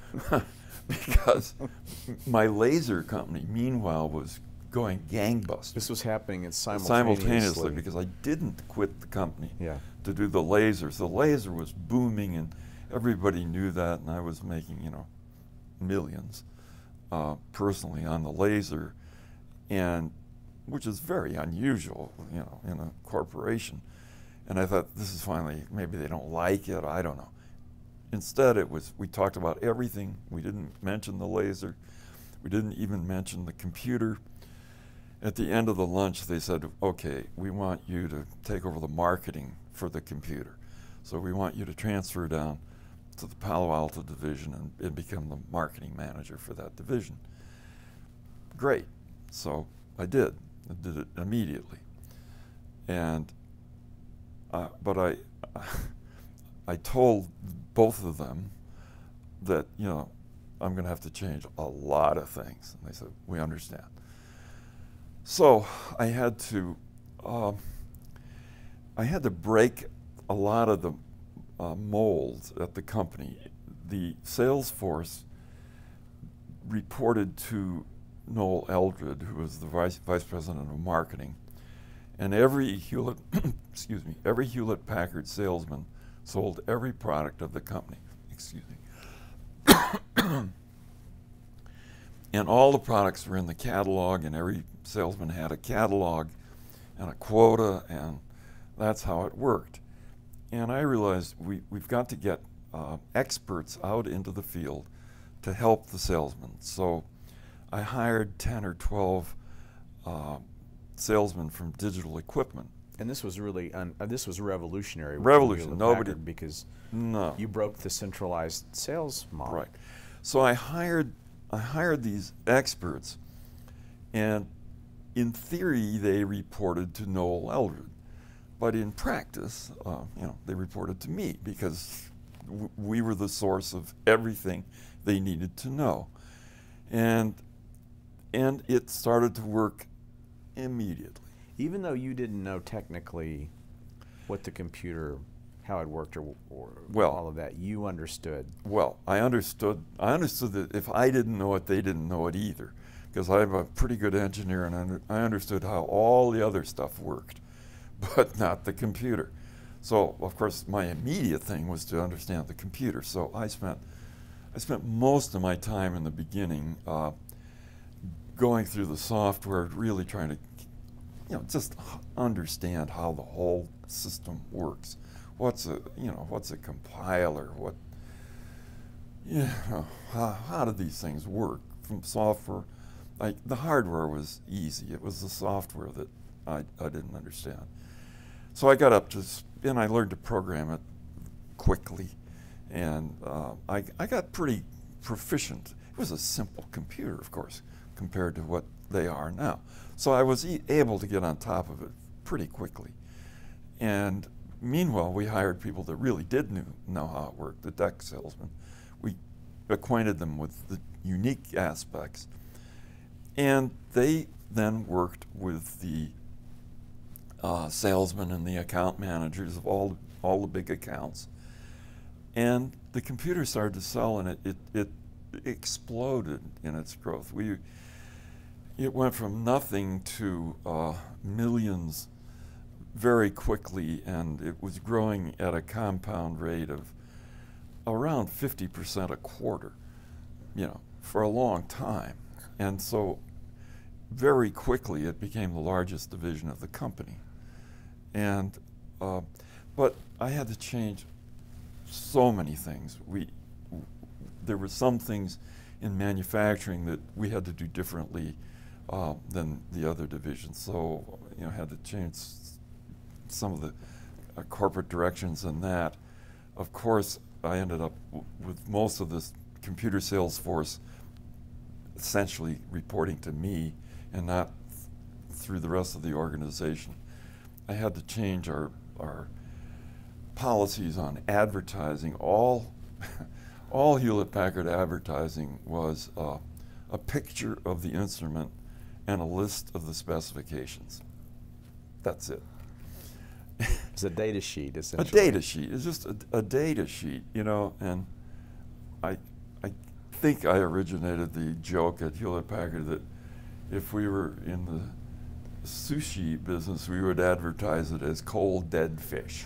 because my laser company, meanwhile, was going gangbusters. This was happening simultaneously. Simultaneously, because I didn't quit the company yeah. to do the lasers. The laser was booming, and everybody knew that, and I was making, you know, millions uh, personally on the laser, and which is very unusual, you know, in a corporation. And I thought, this is finally, maybe they don't like it, I don't know. Instead, it was, we talked about everything. We didn't mention the laser. We didn't even mention the computer. At the end of the lunch, they said, okay, we want you to take over the marketing for the computer. So we want you to transfer down to the Palo Alto division and, and become the marketing manager for that division. Great. So I did. I did it immediately. And, uh, but I, I told both of them that, you know, I'm going to have to change a lot of things. And they said, we understand. So I had to, uh, I had to break a lot of the uh, molds at the company. The sales force reported to Noel Eldred, who was the vice, vice president of marketing, and every Hewlett, excuse me, every Hewlett-Packard salesman sold every product of the company. Excuse me. And all the products were in the catalog, and every salesman had a catalog and a quota, and that's how it worked. And I realized we, we've got to get uh, experts out into the field to help the salesmen. So I hired ten or twelve uh, salesmen from digital equipment. And this was really, un uh, this was revolutionary. Revolution. Nobody, because no. you broke the centralized sales model. Right. So I hired, I hired these experts, and in theory they reported to Noel Eldred, but in practice, uh, you know, they reported to me because w we were the source of everything they needed to know, and and it started to work immediately. Even though you didn't know technically what the computer, how it worked, or, or well, all of that, you understood. Well, I understood. I understood that if I didn't know it, they didn't know it either, because I'm a pretty good engineer, and under, I understood how all the other stuff worked, but not the computer. So, of course, my immediate thing was to understand the computer. So I spent, I spent most of my time in the beginning uh, going through the software, really trying to, you know, just understand how the whole system works. What's a, you know, what's a compiler? What, you know, how, how do these things work from software? Like, the hardware was easy. It was the software that I, I didn't understand. So I got up to, and I learned to program it quickly, and uh, I, I got pretty proficient. It was a simple computer, of course, compared to what they are now. So I was e able to get on top of it pretty quickly. And meanwhile, we hired people that really did knew, know how it worked, the deck salesmen. We acquainted them with the unique aspects. And they then worked with the uh, salesmen and the account managers of all, all the big accounts. And the computer started to sell, and it, it, it exploded in its growth. We, it went from nothing to uh, millions very quickly, and it was growing at a compound rate of around fifty percent a quarter, you know, for a long time. And so very quickly it became the largest division of the company. And, uh, but I had to change so many things. We, there were some things in manufacturing that we had to do differently uh, than the other divisions. So, you know, had to change some of the uh, corporate directions and that. Of course, I ended up w with most of this computer sales force essentially reporting to me and not th through the rest of the organization. I had to change our, our policies on advertising. All, all Hewlett-Packard advertising was uh, a picture of the instrument and a list of the specifications. That's it. It's a data sheet, essentially. A data sheet. It's just a, a data sheet, you know, and I, I think I originated the joke at Hewlett-Packard that if we were in the sushi business, we would advertise it as cold, dead fish.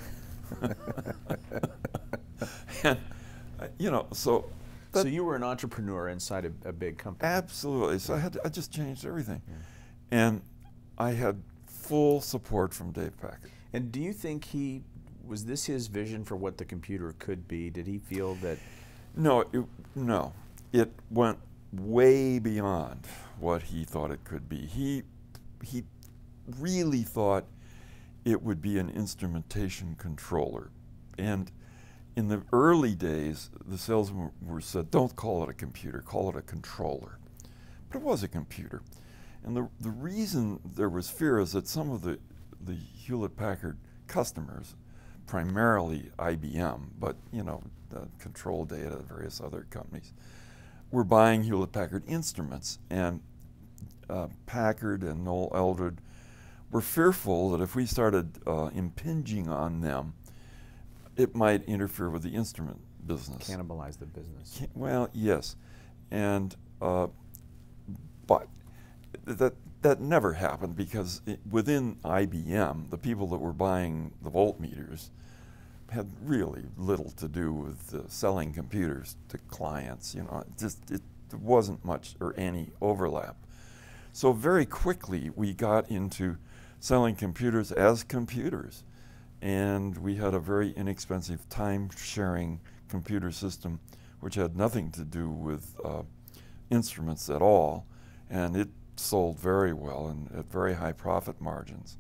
And, uh, you know, so. So you were an entrepreneur inside a, a big company. Absolutely. So I had to, I just changed everything. Yeah. And I had full support from Dave Packard. And do you think he, was this his vision for what the computer could be? Did he feel that? No, it, no. It went way beyond what he thought it could be. He, he really thought it would be an instrumentation controller. And in the early days, the salesmen were said, don't call it a computer, call it a controller. But it was a computer. And the, the reason there was fear is that some of the, the Hewlett-Packard customers, primarily I B M, but you know, uh, Control Data, various other companies, were buying Hewlett-Packard instruments. And uh, Packard and Noel Eldred were fearful that if we started uh, impinging on them, it might interfere with the instrument business. Cannibalize the business. Can, well, yes. And, uh, but that, that never happened because it, within I B M, the people that were buying the voltmeters had really little to do with uh, selling computers to clients. You know, it just it there wasn't much or any overlap. So very quickly we got into selling computers as computers, and we had a very inexpensive time-sharing computer system, which had nothing to do with uh, instruments at all, and it sold very well and at very high profit margins.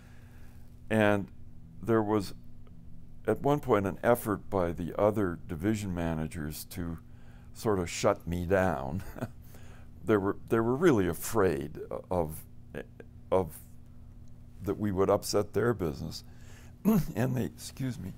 And there was, at one point, an effort by the other division managers to sort of shut me down. they were they were really afraid of of that we would upset their business, and they excuse me.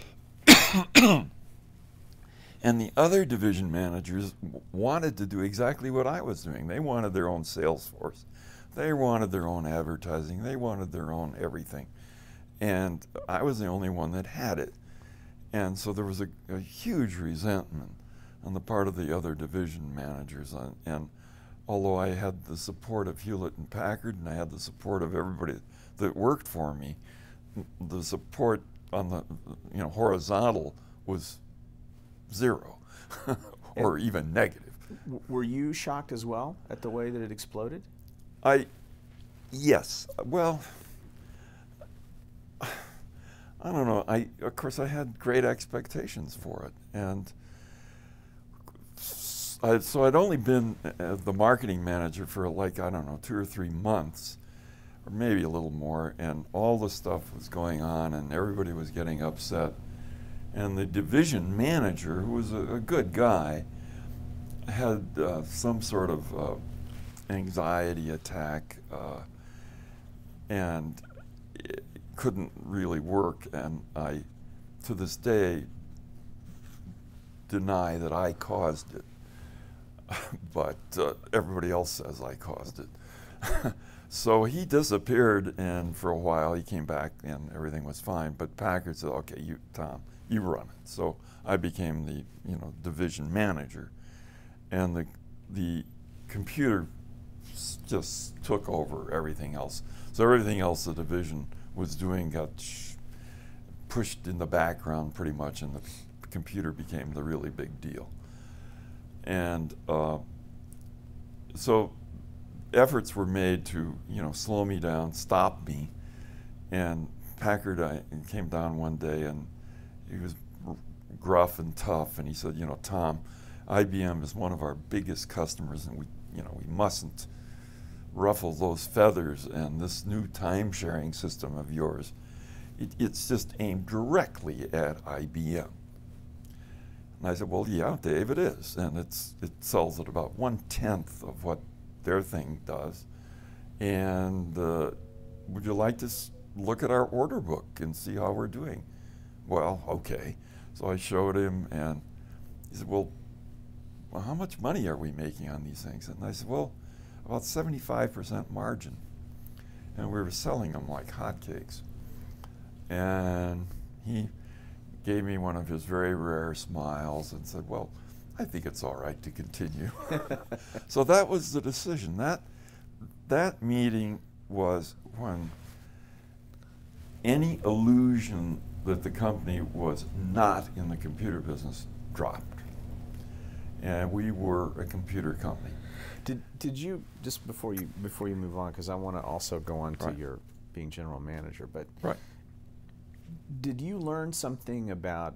And the other division managers w wanted to do exactly what I was doing. They wanted their own sales force. They wanted their own advertising. They wanted their own everything. And I was the only one that had it. And so there was a, a huge resentment on the part of the other division managers. On, and although I had the support of Hewlett and Packard, and I had the support of everybody that worked for me, the support on the you know horizontal was zero or even negative. W were you shocked as well at the way that it exploded? I, yes. Well, I don't know. I, of course, I had great expectations for it. And I, so I'd only been uh, the marketing manager for like, I don't know, two or three months, or maybe a little more, and all the stuff was going on and everybody was getting upset. And the division manager, who was a, a good guy, had uh, some sort of uh, anxiety attack uh, and it couldn't really work. And I, to this day, deny that I caused it. But uh, everybody else says I caused it. So he disappeared, and for a while he came back and everything was fine. But Packard said, okay, you, Tom, you run it. So I became the you know division manager, and the the computer s just took over everything else. So everything else the division was doing got sh pushed in the background pretty much, and the computer became the really big deal. And uh, so efforts were made to you know slow me down, stop me, and Packard I, came down one day and he was gruff and tough, and he said, you know, Tom, I B M is one of our biggest customers, and we, you know, we mustn't ruffle those feathers. And this new time-sharing system of yours, it, it's just aimed directly at I B M. And I said, well, yeah, Dave, it is, and it's it sells at about one tenth of what their thing does. And uh, would you like to s look at our order book and see how we're doing? Well, okay. So I showed him, and he said, well, well, how much money are we making on these things? And I said, well, about seventy-five percent margin. And we were selling them like hotcakes. And he gave me one of his very rare smiles and said, well, I think it's all right to continue. So that was the decision. That, that meeting was when any illusion that the company was not in the computer business dropped. And we were a computer company. Did, did you, just before you, before you move on, because I want to also go on to right. your being general manager, but right. did you learn something about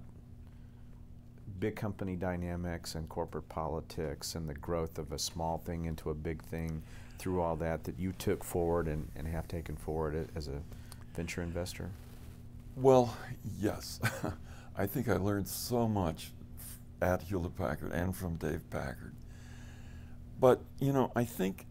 big company dynamics and corporate politics and the growth of a small thing into a big thing through all that that you took forward and, and have taken forward as a venture investor? Well, yes. I think I learned so much at Hewlett-Packard and from Dave Packard. But, you know, I think,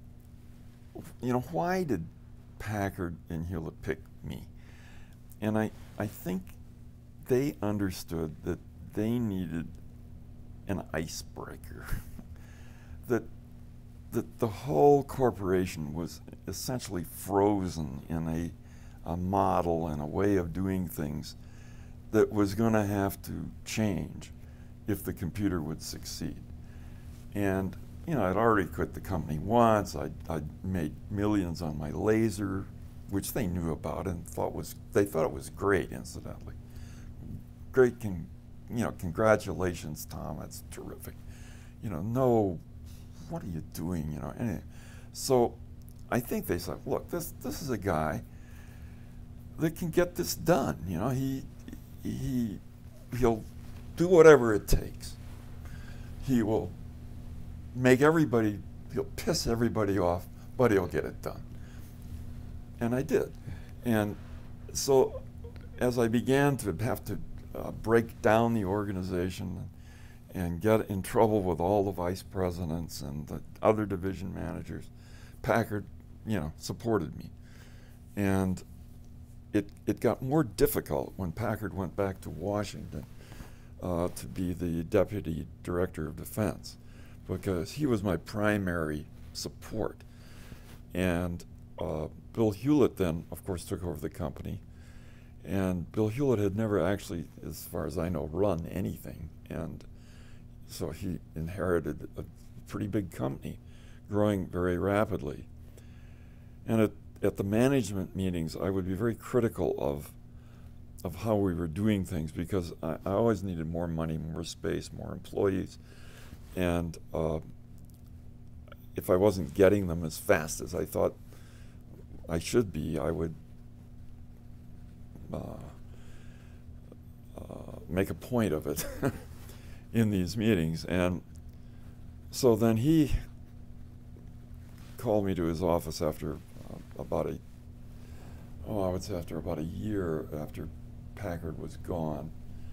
you know, why did Packard and Hewlett pick me? And I, I think they understood that they needed an icebreaker. that, that the whole corporation was essentially frozen in a a model and a way of doing things that was going to have to change if the computer would succeed. And, you know, I'd already quit the company once. I'd, I'd made millions on my laser, which they knew about and thought was, they thought it was great, incidentally. Great, con, you know, congratulations, Tom, that's terrific. You know, no, what are you doing, you know? Anyway, so I think they said, look, this, this is a guy that can get this done. You know, he, he, he'll do whatever it takes. He will make everybody, he'll piss everybody off, but he'll get it done. And I did. And so as I began to have to uh, break down the organization and get in trouble with all the vice presidents and the other division managers, Packard, you know, supported me. And It, it got more difficult when Packard went back to Washington uh, to be the Deputy Director of Defense, because he was my primary support. And uh, Bill Hewlett then, of course, took over the company. And Bill Hewlett had never actually, as far as I know, run anything. And so he inherited a pretty big company, growing very rapidly. And it At the management meetings, I would be very critical of of how we were doing things, because I, I always needed more money, more space, more employees. and uh, if I wasn't getting them as fast as I thought I should be, I would uh, uh, make a point of it in these meetings. And so then he called me to his office after uh, about a, oh, I would say after about a year after Packard was gone,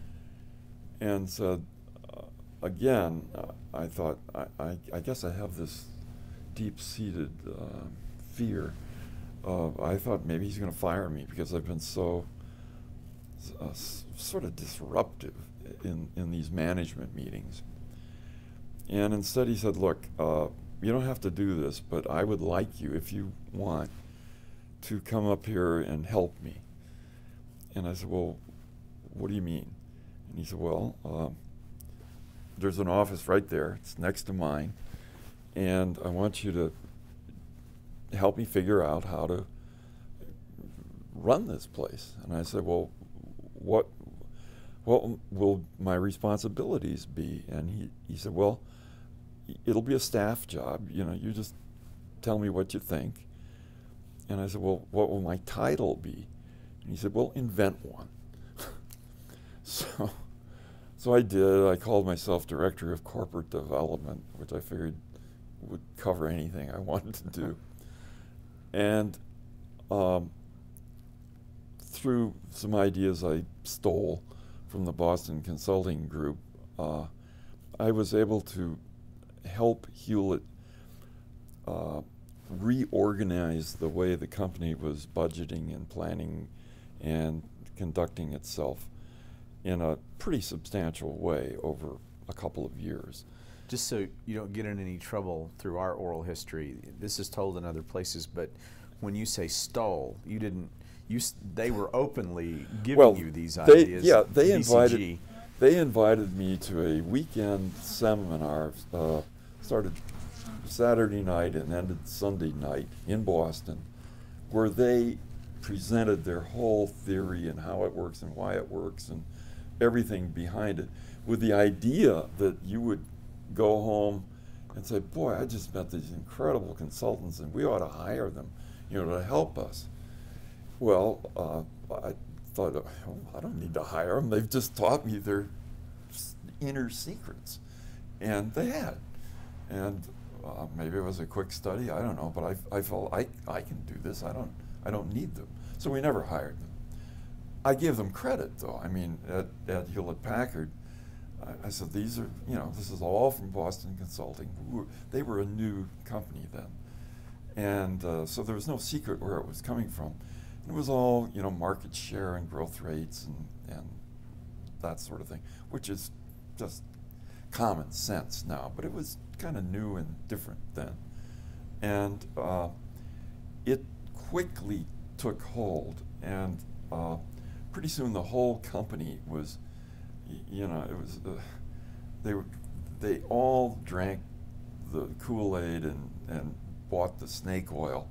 and said, uh, again, uh, I thought, I, I, I guess I have this deep-seated uh, fear. Uh, I thought maybe he's going to fire me because I've been so uh, s sort of disruptive in, in these management meetings. And instead he said, look, uh, you don't have to do this, but I would like you, if you want, to come up here and help me. And I said, well, what do you mean? And he said, well, uh, there's an office right there. It's next to mine. And I want you to help me figure out how to run this place. And I said, well, what, what will my responsibilities be? And he, he said, well, it'll be a staff job. You know, you just tell me what you think. And I said, well, what will my title be? And he said, well, invent one. so, so I did. I called myself Director of Corporate Development, which I figured would cover anything I wanted to do. And um, through some ideas I stole from the Boston Consulting Group, uh, I was able to help Hewlett uh, reorganize the way the company was budgeting and planning and conducting itself in a pretty substantial way over a couple of years. Just so you don't get in any trouble through our oral history, this is told in other places, but when you say stole, you didn't, you, s they were openly giving well, you these they, ideas. Yeah, they B C G. invited, they invited me to a weekend seminar, uh, started Saturday night and ended Sunday night in Boston, where they presented their whole theory and how it works and why it works and everything behind it, with the idea that you would go home and say, boy, I just met these incredible consultants and we ought to hire them, you know, to help us. Well, uh, I thought, oh, I don't need to hire them. They've just taught me their inner secrets. And they had. And uh, maybe it was a quick study, I don't know, but I, I felt I, I can do this. I don't, I don't need them. So we never hired them. I gave them credit, though. I mean, at, at Hewlett-Packard, I, I said, these are, you know, this is all from Boston Consulting. We were, they were a new company then. And uh, so there was no secret where it was coming from. It was all, you know, market share and growth rates and, and that sort of thing, which is just common sense now, but it was kind of new and different then. And uh, it quickly took hold, and uh, pretty soon the whole company was, y you know, it was, uh, they were, they all drank the Kool-Aid and, and bought the snake oil,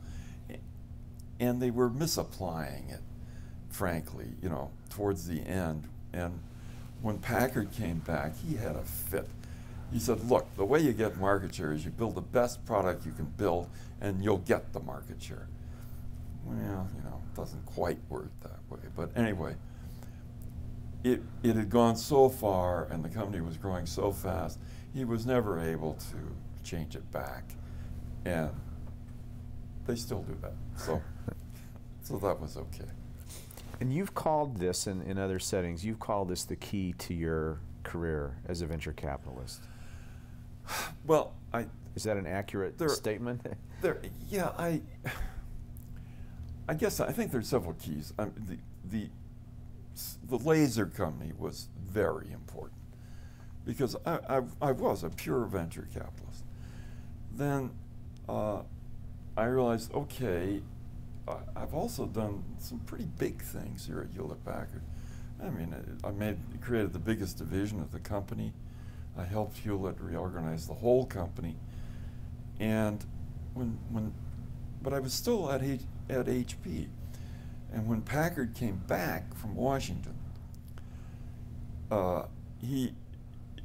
and they were misapplying it, frankly, you know, towards the end. And when Packard came back, he had a fit. He said, look, the way you get market share is you build the best product you can build and you'll get the market share. Well, you know, it doesn't quite work that way. But anyway, it, it had gone so far and the company was growing so fast, he was never able to change it back. And they still do that. So, so that was okay. And you've called this, in, in other settings, you've called this the key to your career as a venture capitalist. Well, I... Is that an accurate there, statement? there, yeah, I... I guess I think there's several keys. I mean, the, the, the laser company was very important because I, I, I was a pure venture capitalist. Then uh, I realized, okay, I've also done some pretty big things here at Hewlett-Packard. I mean, I made, created the biggest division of the company. I helped Hewlett reorganize the whole company. And when, when, but I was still at, H, at H P. And when Packard came back from Washington, uh, he,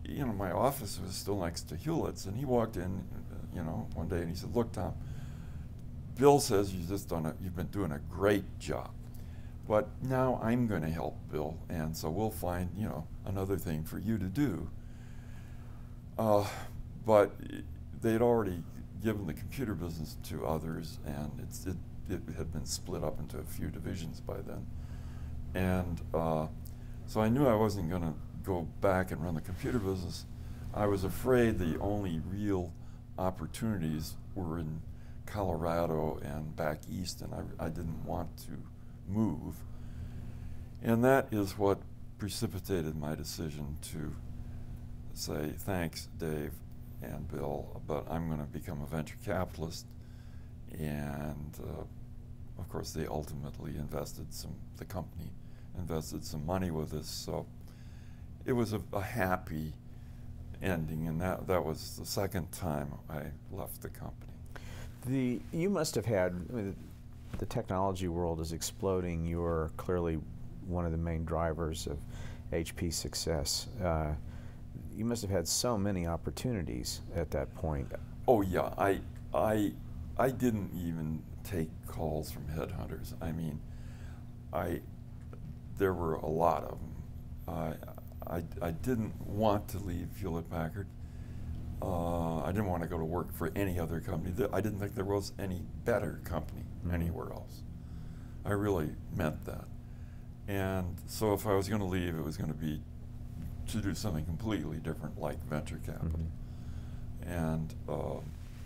you know, my office was still next to Hewlett's, and he walked in, you know, one day and he said, "Look, Tom, Bill says you just done a, you've been doing a great job, but now I'm going to help Bill, and so we'll find, you know, another thing for you to do." Uh, but they'd already given the computer business to others, and it's, it, it had been split up into a few divisions by then. And uh, so I knew I wasn't going to go back and run the computer business. I was afraid the only real opportunities were in Colorado and back east, and I, I didn't want to move. And that is what precipitated my decision to say, "Thanks, Dave and Bill, but I'm going to become a venture capitalist." And uh, of course, they ultimately invested some, the company invested some money with us, so it was a, a happy ending, and that, that was the second time I left the company. The, you must have had, I mean, the technology world is exploding. You're clearly one of the main drivers of H P's success. Uh, you must have had so many opportunities at that point. Oh yeah, I, I, I didn't even take calls from headhunters. I mean, I, there were a lot of them. I, I, I didn't want to leave Hewlett-Packard. Uh, I didn't want to go to work for any other company. I didn't think there was any better company mm-hmm. anywhere else. I really meant that. And so if I was going to leave, it was going to be to do something completely different, like venture capital. Mm-hmm. And uh,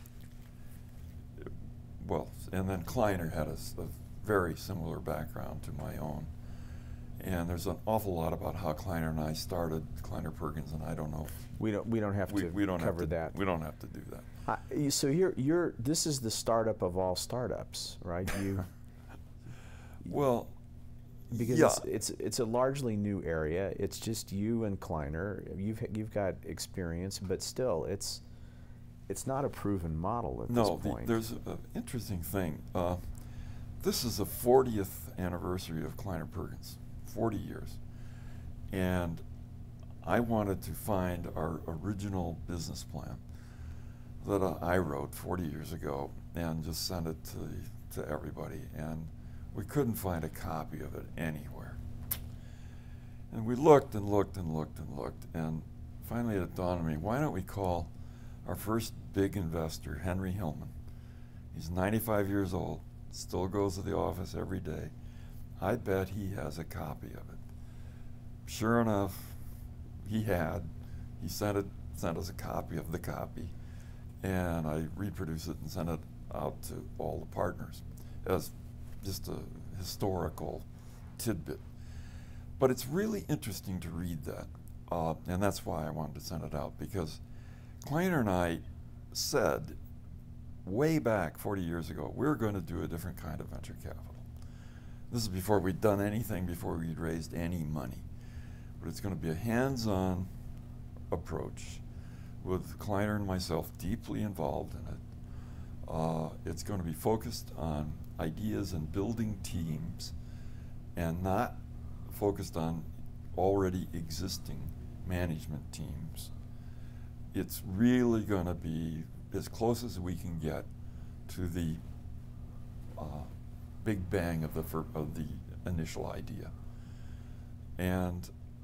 well, and then Kleiner had a, a very similar background to my own. And there's an awful lot about how Kleiner and I started Kleiner Perkins, and I don't know. We don't. We don't have we, to we don't cover have to, that. We don't have to do that. Uh, you, so you're you're. This is the startup of all startups, right? You. Well. Because yeah. it's, it's it's a largely new area. It's just you and Kleiner. You've you've got experience, but still, it's it's not a proven model at no, this point. No, there's an interesting thing. Uh, this is the fortieth anniversary of Kleiner Perkins, forty years, and I wanted to find our original business plan that uh, I wrote forty years ago and just send it to to everybody, and we couldn't find a copy of it anywhere. And we looked and looked and looked and looked, and finally it dawned on me, why don't we call our first big investor, Henry Hillman. He's ninety-five years old, still goes to the office every day. I bet he has a copy of it. Sure enough, he had. He sent it, sent us a copy of the copy, and I reproduced it and sent it out to all the partners as just a historical tidbit. But it's really interesting to read that, uh, and that's why I wanted to send it out, because Kleiner and I said way back forty years ago, we're going to do a different kind of venture capital. This is before we'd done anything, before we'd raised any money. But it's going to be a hands-on approach with Kleiner and myself deeply involved in it. Uh, it's going to be focused on ideas and building teams, and not focused on already existing management teams. It's really going to be as close as we can get to the uh, big bang of the fir of the initial idea, and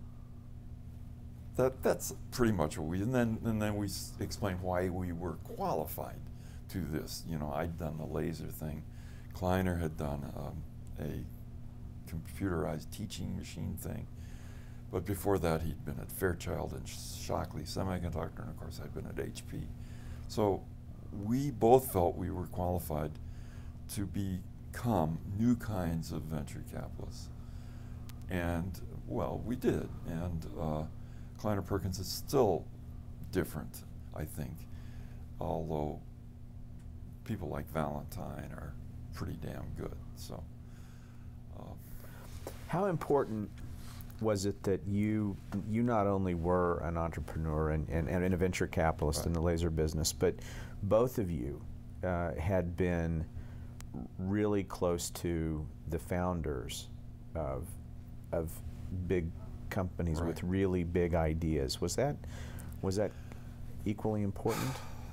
that that's pretty much what we. And then and then we s explained why we were qualified to this. You know, I'd done the laser thing. Kleiner had done um, a computerized teaching machine thing, but before that he'd been at Fairchild and Shockley Semiconductor, and of course I'd been at H P. So we both felt we were qualified to become new kinds of venture capitalists, and well, we did. And uh, Kleiner Perkins is still different, I think, although people like Valentine are pretty damn good. So, uh, how important was it that you you not only were an entrepreneur and, and, and a venture capitalist right. in the laser business, but both of you uh, had been really close to the founders of of big companies right. with really big ideas? Was that Was that equally important?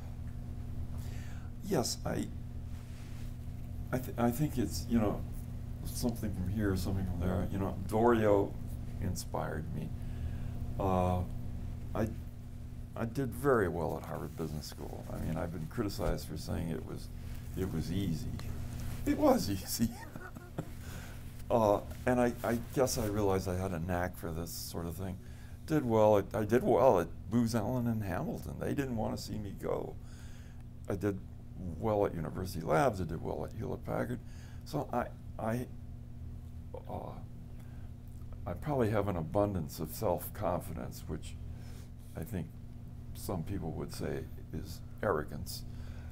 Yes, I. I, th I think it's, you know, something from here, something from there. You know, Dorio inspired me. Uh, I, I did very well at Harvard Business School. I mean, I've been criticized for saying it was, it was easy. It was easy. uh, and I, I guess I realized I had a knack for this sort of thing. Did well. At, I did well at Booz Allen and Hamilton. They didn't want to see me go. I did well at University Labs. I did well at Hewlett-Packard. So I, I, uh, I probably have an abundance of self-confidence, which I think some people would say is arrogance,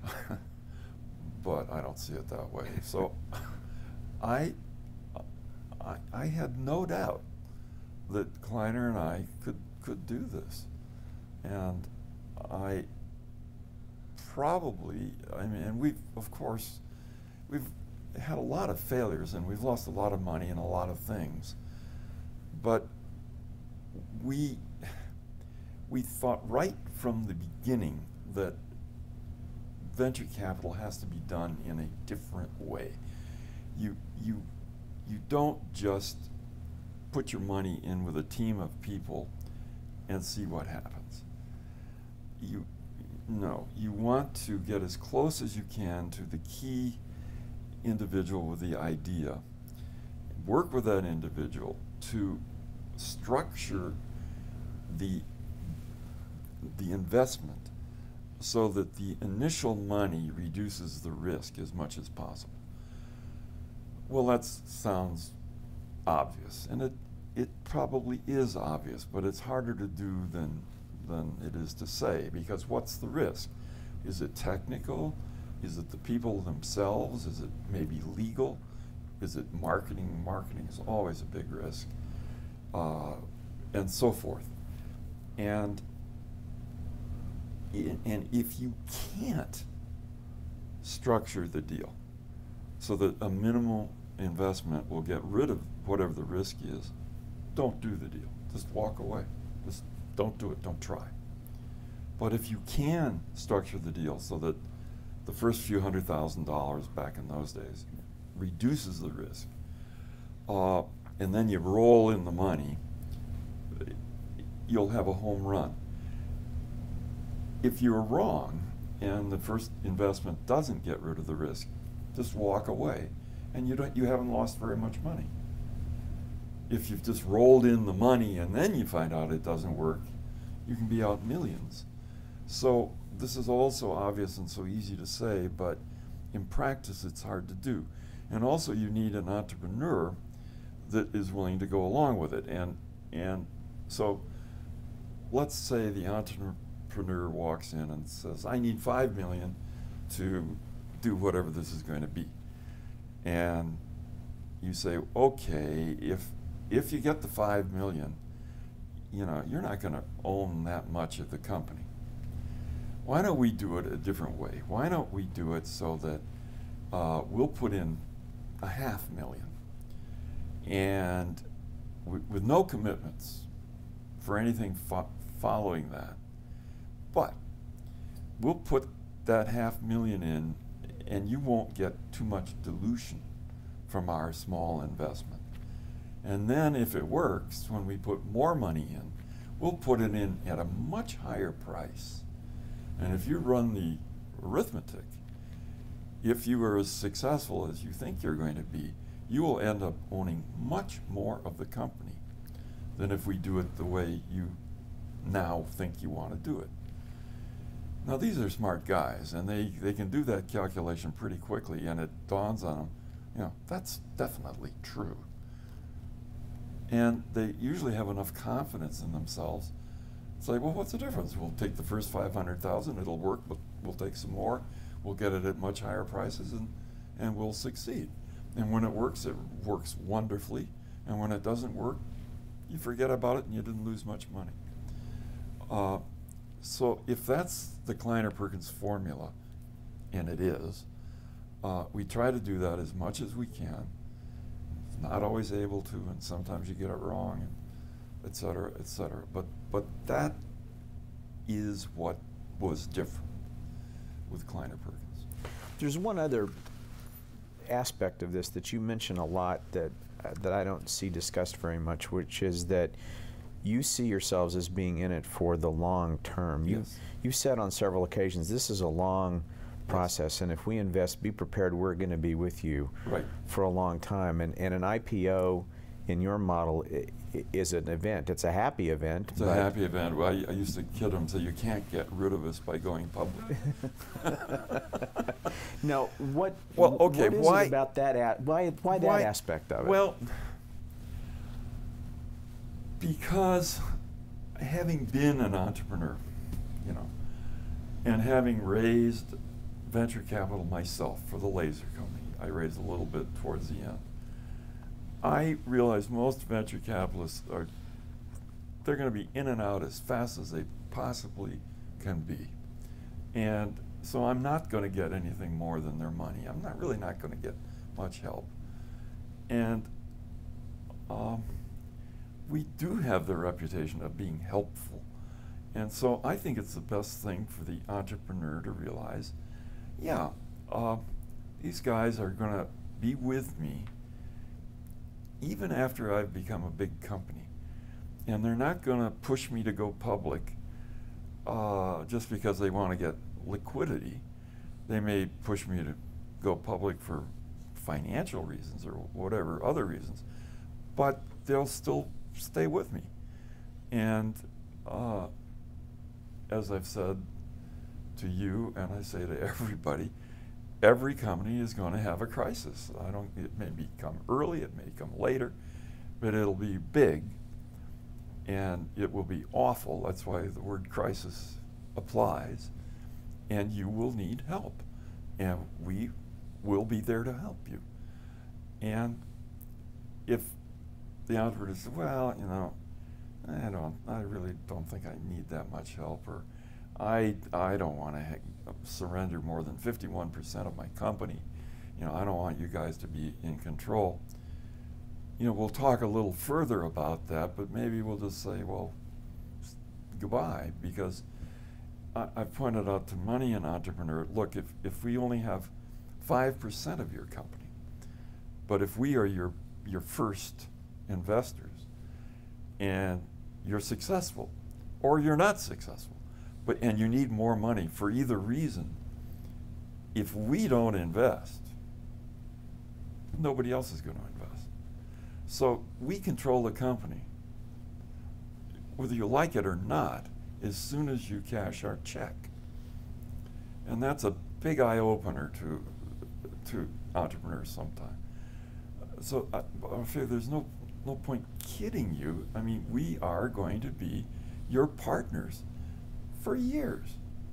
but I don't see it that way. So I, I, I had no doubt that Kleiner and I could could do this, and I probably, I mean, and we've, of course, we've had a lot of failures and we've lost a lot of money and a lot of things, but we, we thought right from the beginning that venture capital has to be done in a different way. You, you, you don't just put your money in with a team of people and see what happens. You, no, you want to get as close as you can to the key individual with the idea, work with that individual to structure the, the investment so that the initial money reduces the risk as much as possible. Well, that sounds obvious, and it, it probably is obvious, but it's harder to do than, than it is to say, because what's the risk? Is it technical? Is it the people themselves? Is it maybe legal? Is it marketing? Marketing is always a big risk, uh, and so forth. And, I, and if you can't structure the deal so that a minimal investment will get rid of whatever the risk is, don't do the deal. Just walk away. Just don't do it. Don't try. But if you can structure the deal so that the first few hundred thousand dollars back in those days reduces the risk, uh, and then you roll in the money, you'll have a home run. If you're wrong and the first investment doesn't get rid of the risk, just walk away, and you don't, you haven't lost very much money. If you've just rolled in the money and then you find out it doesn't work, you can be out millions. So this is also obvious and so easy to say, but in practice it's hard to do. And also you need an entrepreneur that is willing to go along with it. And, and so let's say the entrepreneur walks in and says, I need five million to do whatever this is going to be. And you say, okay, if if you get the five million, you know, you're not going to own that much of the company. Why don't we do it a different way? Why don't we do it so that uh, we'll put in a half million, and w with no commitments for anything fo following that, but we'll put that half million in, and you won't get too much dilution from our small investment. And then if it works, when we put more money in, we'll put it in at a much higher price. And if you run the arithmetic, if you are as successful as you think you're going to be, you will end up owning much more of the company than if we do it the way you now think you want to do it. Now these are smart guys, and they, they can do that calculation pretty quickly, and it dawns on them, you know, that's definitely true. And they usually have enough confidence in themselves. It's like, well, what's the difference? We'll take the first five hundred thousand, it'll work, but we'll take some more, we'll get it at much higher prices, and, and we'll succeed. And when it works, it works wonderfully, and when it doesn't work, you forget about it and you didn't lose much money. Uh, so if that's the Kleiner-Perkins formula, and it is, uh, we try to do that as much as we can. Not always able to, and sometimes you get it wrong, and et cetera, et cetera. But, but that is what was different with Kleiner Perkins. There's one other aspect of this that you mention a lot that uh, that I don't see discussed very much, which is that you see yourselves as being in it for the long term. You, Yes. You've said on several occasions, this is a long process, yes. And if we invest, be prepared, we're going to be with you right. for a long time. And, and an I P O in your model I, I, is an event. It's a happy event. It's a happy event. Well, I, I used to kid them, say you can't get rid of us by going public. Now, what, well, okay, what is why, it about that, a, why, why that why, aspect of it? Well, because having been an entrepreneur, you know, and having raised venture capital myself for the laser company, I raised a little bit towards the end. I realize most venture capitalists are, they're going to be in and out as fast as they possibly can be. And so I'm not going to get anything more than their money. I'm not really not going to get much help. And um, we do have the reputation of being helpful. And so I think it's the best thing for the entrepreneur to realize, yeah, uh, these guys are going to be with me even after I've become a big company. And they're not going to push me to go public uh, just because they want to get liquidity. They may push me to go public for financial reasons or whatever other reasons, but they'll still stay with me. And uh, as I've said to you, and I say to everybody, every company is going to have a crisis. I don't, it may become early, it may come later, but it'll be big and it will be awful. That's why the word crisis applies. And you will need help. And we will be there to help you. And if the entrepreneur says, well, you know, I don't, I really don't think I need that much help, or I, I don't want to surrender more than fifty-one percent of my company. You know, I don't want you guys to be in control. You know, we'll talk a little further about that, but maybe we'll just say, well, goodbye, because I, I've pointed out to many an entrepreneur, look, if, if we only have five percent of your company, but if we are your, your first investors, and you're successful, or you're not successful, but and you need more money for either reason, if we don't invest, nobody else is going to invest. So we control the company, whether you like it or not, as soon as you cash our check. And that's a big eye-opener to, to entrepreneurs sometimes. So I, I feel there's no, no point kidding you. I mean, we are going to be your partners for years.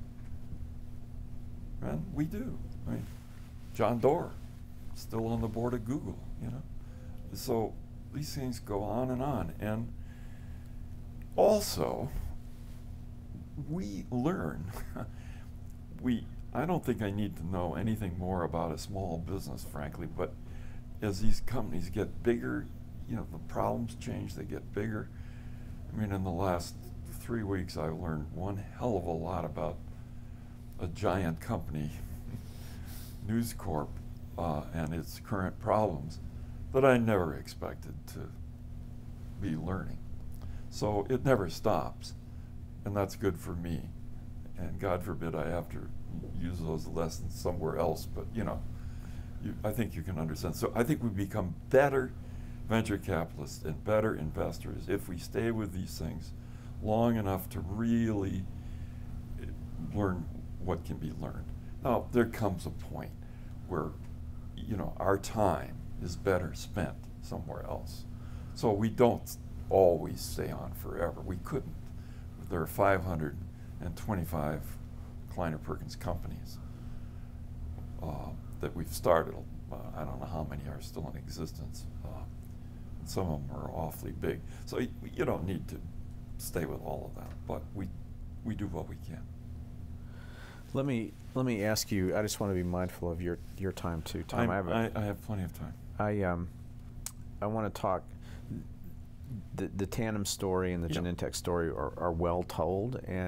And we do. I mean, John Doerr, still on the board of Google, you know. So these things go on and on. And also, we learn. we, I don't think I need to know anything more about a small business, frankly, but as these companies get bigger, you know, the problems change, they get bigger. I mean, in the last three weeks, I've learned one hell of a lot about a giant company, News Corp, uh, and its current problems that I never expected to be learning. So it never stops, and that's good for me. And God forbid I have to use those lessons somewhere else, but you know, you, I think you can understand. So I think we become better venture capitalists and better investors if we stay with these things long enough to really learn what can be learned. Now, there comes a point where, you know, our time is better spent somewhere else. So we don't always stay on forever. We couldn't. There are five hundred twenty-five Kleiner Perkins companies uh, that we've started. Uh, I don't know how many are still in existence. Uh, some of them are awfully big. So y you don't need to stay with all of that, but we, we do what we can. Let me let me ask you. I just want to be mindful of your your time too, Tom. I have, a, I, I have plenty of time. I um I want to talk. The the Tandem story and the Yep. Genentech story are, are well told, and Right.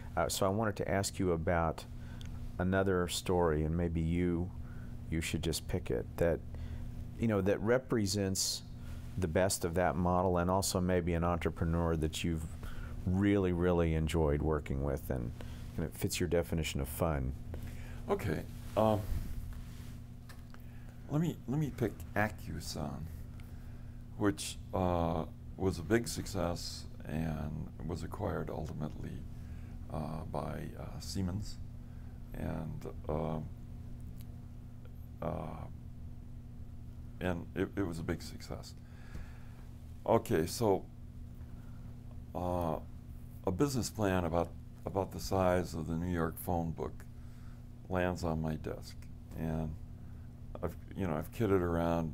Uh, so I wanted to ask you about another story, and maybe you you should just pick it, that you know that represents the best of that model, and also maybe an entrepreneur that you've really really enjoyed working with, and, and it fits your definition of fun. Okay. Um, let me let me pick AccuSound, which uh, was a big success and was acquired ultimately uh, by uh, Siemens, and uh, uh, and it, it was a big success. Okay, so uh, a business plan about about the size of the New York phone book lands on my desk, and I've you know I've kidded around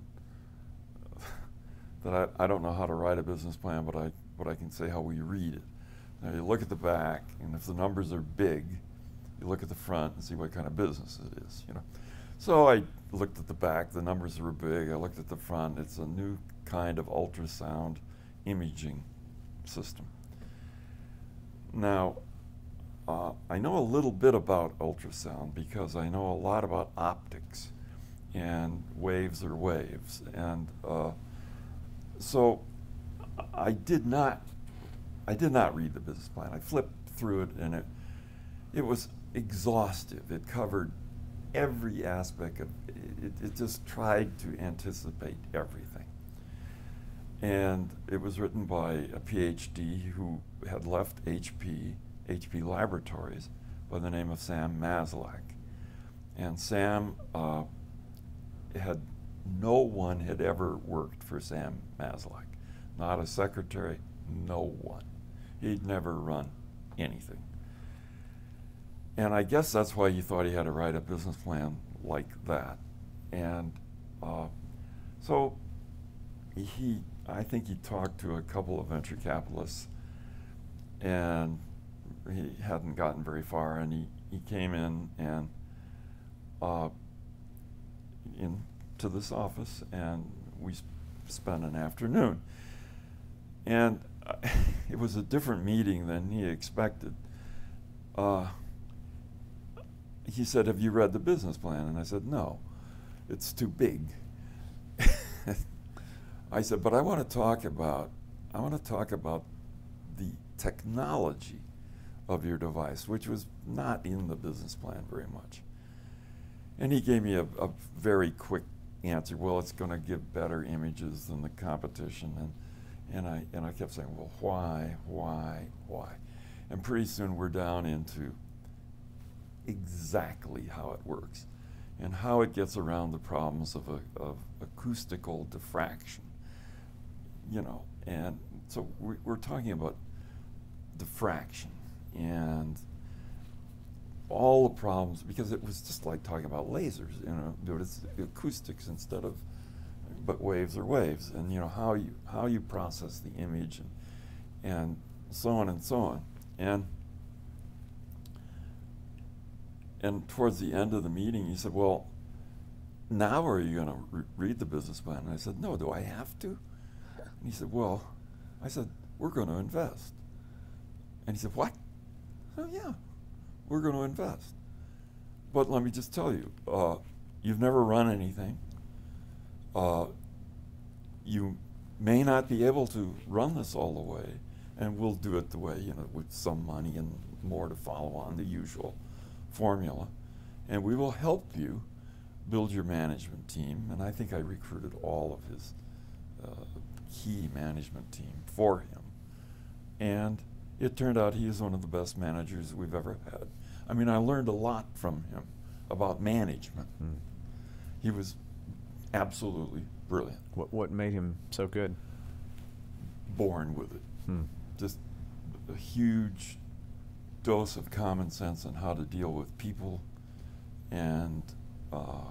that I, I don't know how to write a business plan, but I but I can say how we read it. Now you look at the back, and if the numbers are big, you look at the front and see what kind of business it is. You know, so I looked at the back. The numbers were big. I looked at the front. It's a new kind of ultrasound imaging system. Now, uh, I know a little bit about ultrasound because I know a lot about optics, and waves are waves, and uh, so I did not. I did not read the business plan. I flipped through it, and it it was exhaustive. It covered every aspect of it. It just tried to anticipate everything. And it was written by a PhD who had left H P, H P Laboratories, by the name of Sam Maslach. And Sam uh, had, no one had ever worked for Sam Maslach. Not a secretary, no one. He'd never run anything. And I guess that's why he thought he had to write a business plan like that. And uh, so he, I think he talked to a couple of venture capitalists, and he hadn't gotten very far, and he, he came in and uh, into this office, and we sp spent an afternoon. And uh, it was a different meeting than he expected. Uh, he said, "Have you read the business plan?" And I said, "No, it's too big." I said, "But I want to talk about, I want to talk about the technology of your device," which was not in the business plan very much. And he gave me a, a very quick answer. Well, it's going to give better images than the competition. And and I and I kept saying, well, why, why, why? And pretty soon we're down into exactly how it works and how it gets around the problems of, a, of acoustical diffraction. You know, and so we, we're talking about diffraction and all the problems, because it was just like talking about lasers, you know, but it's acoustics instead of, but waves are waves, and you know how you how you process the image, and and so on and so on, and and towards the end of the meeting, he said, "Well, now are you going to re read the business plan?" And I said, "No, do I have to?" And he said, "Well," I said, "we're going to invest." And he said, "What?" Oh, yeah, we're going to invest. But let me just tell you, uh, you've never run anything. Uh, you may not be able to run this all the way, and we'll do it the way, you know, with some money and more to follow on the usual formula. And we will help you build your management team. And I think I recruited all of his uh, key management team for him. And it turned out he is one of the best managers we've ever had. I mean, I learned a lot from him about management. Mm. He was absolutely brilliant. What, what made him so good? Born with it. Hmm. Just a huge dose of common sense on how to deal with people and uh,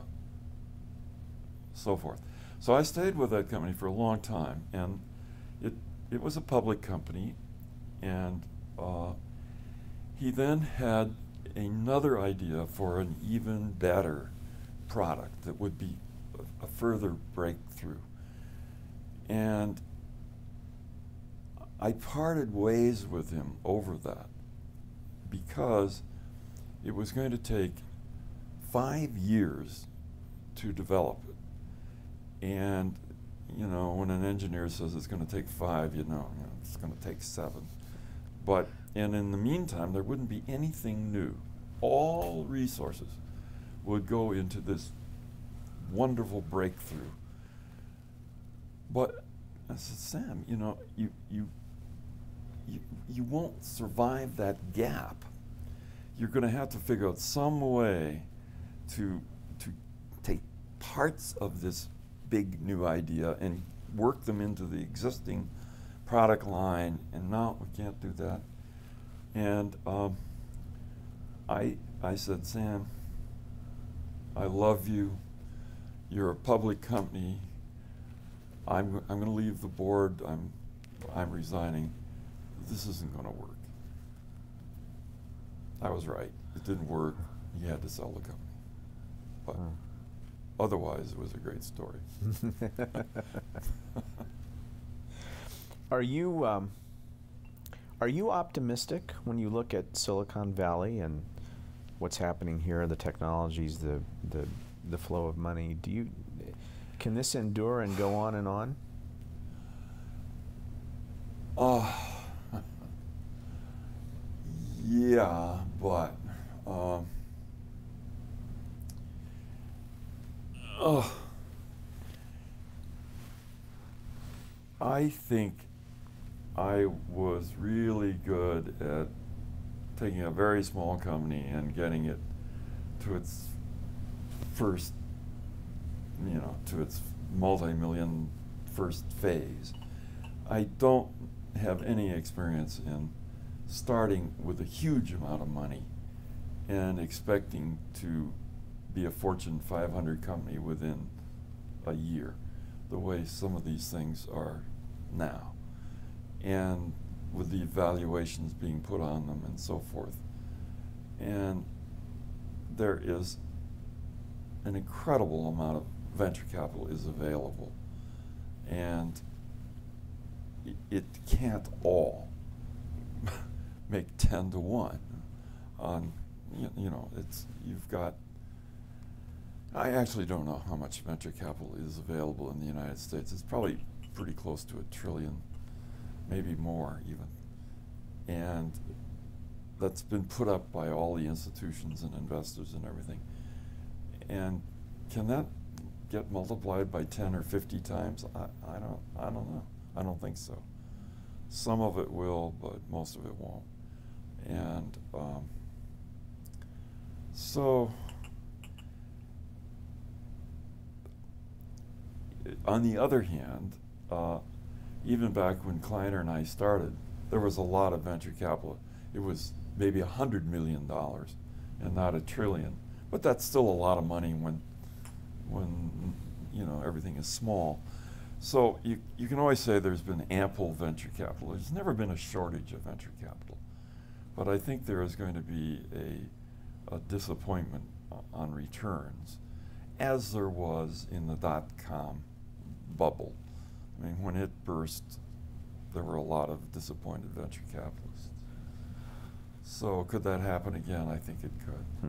so forth. So I stayed with that company for a long time, and it, it was a public company, and uh, he then had another idea for an even better product that would be a, a further breakthrough. And I parted ways with him over that. because it was going to take five years to develop it. And, you know, when an engineer says it's going to take five, you know, you know it's going to take seven. But, and in the meantime, there wouldn't be anything new. All resources would go into this wonderful breakthrough. But I said, Sam, you know, you, you, you, you won't survive that gap. You're going to have to figure out some way to, to take parts of this big new idea and work them into the existing product line, and no, we can't do that. And um, I, I said, Sam, I love you. You're a public company. I'm, I'm going to leave the board. I'm, I'm resigning. This isn't going to work. I was right. It didn't work. He had to sell the company. But oh. Otherwise, it was a great story. Are you um, are you optimistic when you look at Silicon Valley and what's happening here, the technologies, the the the flow of money? Do you can this endure and go on and on? Oh, uh, yeah, but um, oh, I think I was really good at taking a very small company and getting it to its first, you know, to its multi-million first phase. I don't have any experience in starting with a huge amount of money and expecting to be a Fortune five hundred company within a year, the way some of these things are now, and with the evaluations being put on them and so forth. And there is an incredible amount of venture capital is available, and it, it can't all make ten to one on, you, you know, it's, you've got, I actually don't know how much venture capital is available in the United States. It's probably pretty close to a trillion, maybe more even. And that's been put up by all the institutions and investors and everything. And can that get multiplied by ten or fifty times? I, I don't I don't know. I don't think so. Some of it will, but most of it won't. And um, so on the other hand, uh, even back when Kleiner and I started, there was a lot of venture capital. It was maybe a hundred million dollars and not a trillion. But that's still a lot of money when, when you know, everything is small. So you, you can always say there's been ample venture capital. There's never been a shortage of venture capital. But I think there is going to be a, a disappointment on returns, as there was in the dot-com bubble. I mean, when it burst, there were a lot of disappointed venture capitalists. So could that happen again? I think it could. Hmm.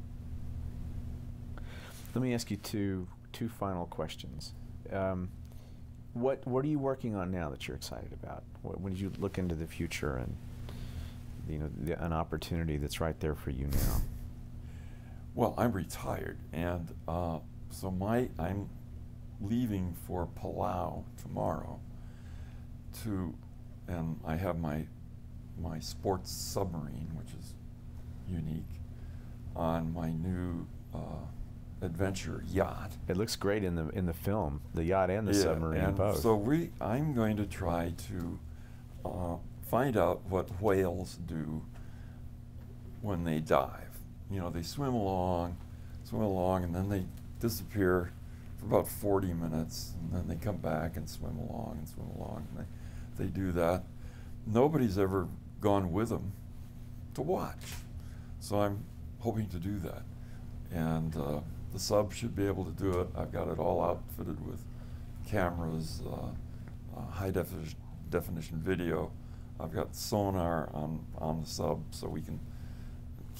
Let me ask you two two final questions. Um, what what are you working on now that you're excited about? What, when did you look into the future and you know the, an opportunity that's right there for you now? Well, I'm retired, and uh, so my I'm leaving for Palau tomorrow. To and I have my my sports submarine, which is unique, on my new uh, adventure yacht. It looks great in the in the film, the yacht and the yeah, submarine and both. So we, I'm going to try to uh, find out what whales do when they dive. You know, they swim along, swim along, and then they disappear for about forty minutes, and then they come back and swim along and swim along. And they, they do that. Nobody's ever gone with them to watch, so I'm hoping to do that. And uh, the sub should be able to do it. I've got it all outfitted with cameras, uh, uh, high defi definition video. I've got sonar on, on the sub, so we can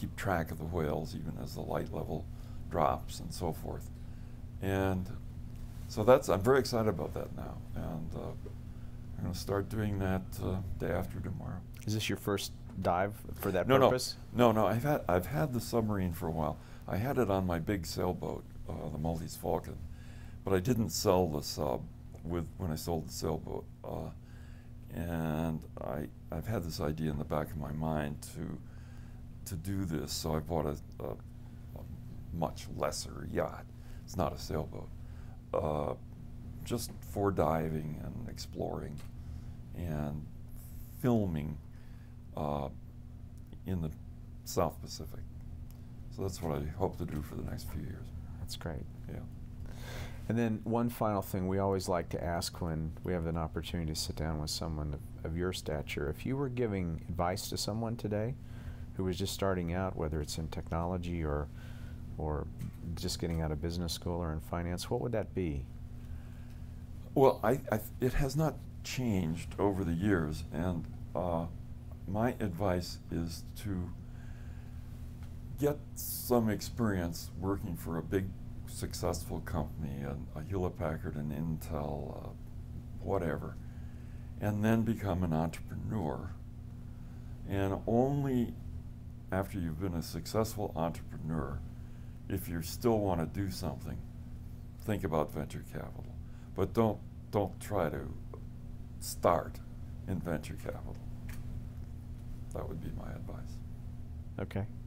keep track of the whales even as the light level drops and so forth. And so that's, I'm very excited about that now. And uh, I'm going to start doing that uh, day after tomorrow. Is this your first dive for that no, purpose? No, no, no. I've had, I've had the submarine for a while. I had it on my big sailboat, uh, the Maltese Falcon, but I didn't sell the sub with when I sold the sailboat. Uh, and I, I've had this idea in the back of my mind to to do this, so I bought a, a, a much lesser yacht. It's not a sailboat, uh, just for diving and exploring and filming uh, in the South Pacific. So that's what I hope to do for the next few years. That's great. Yeah. And then one final thing we always like to ask when we have an opportunity to sit down with someone of, of your stature. If you were giving advice to someone today who was just starting out, whether it's in technology or, or just getting out of business school or in finance, what would that be? Well, I, I th it has not changed over the years, and uh, my advice is to get some experience working for a big successful company, a, a Hewlett-Packard, an Intel, uh, whatever, and then become an entrepreneur. And only after you've been a successful entrepreneur, if you still want to do something, think about venture capital. But don't, don't try to start in venture capital. That would be my advice. Okay.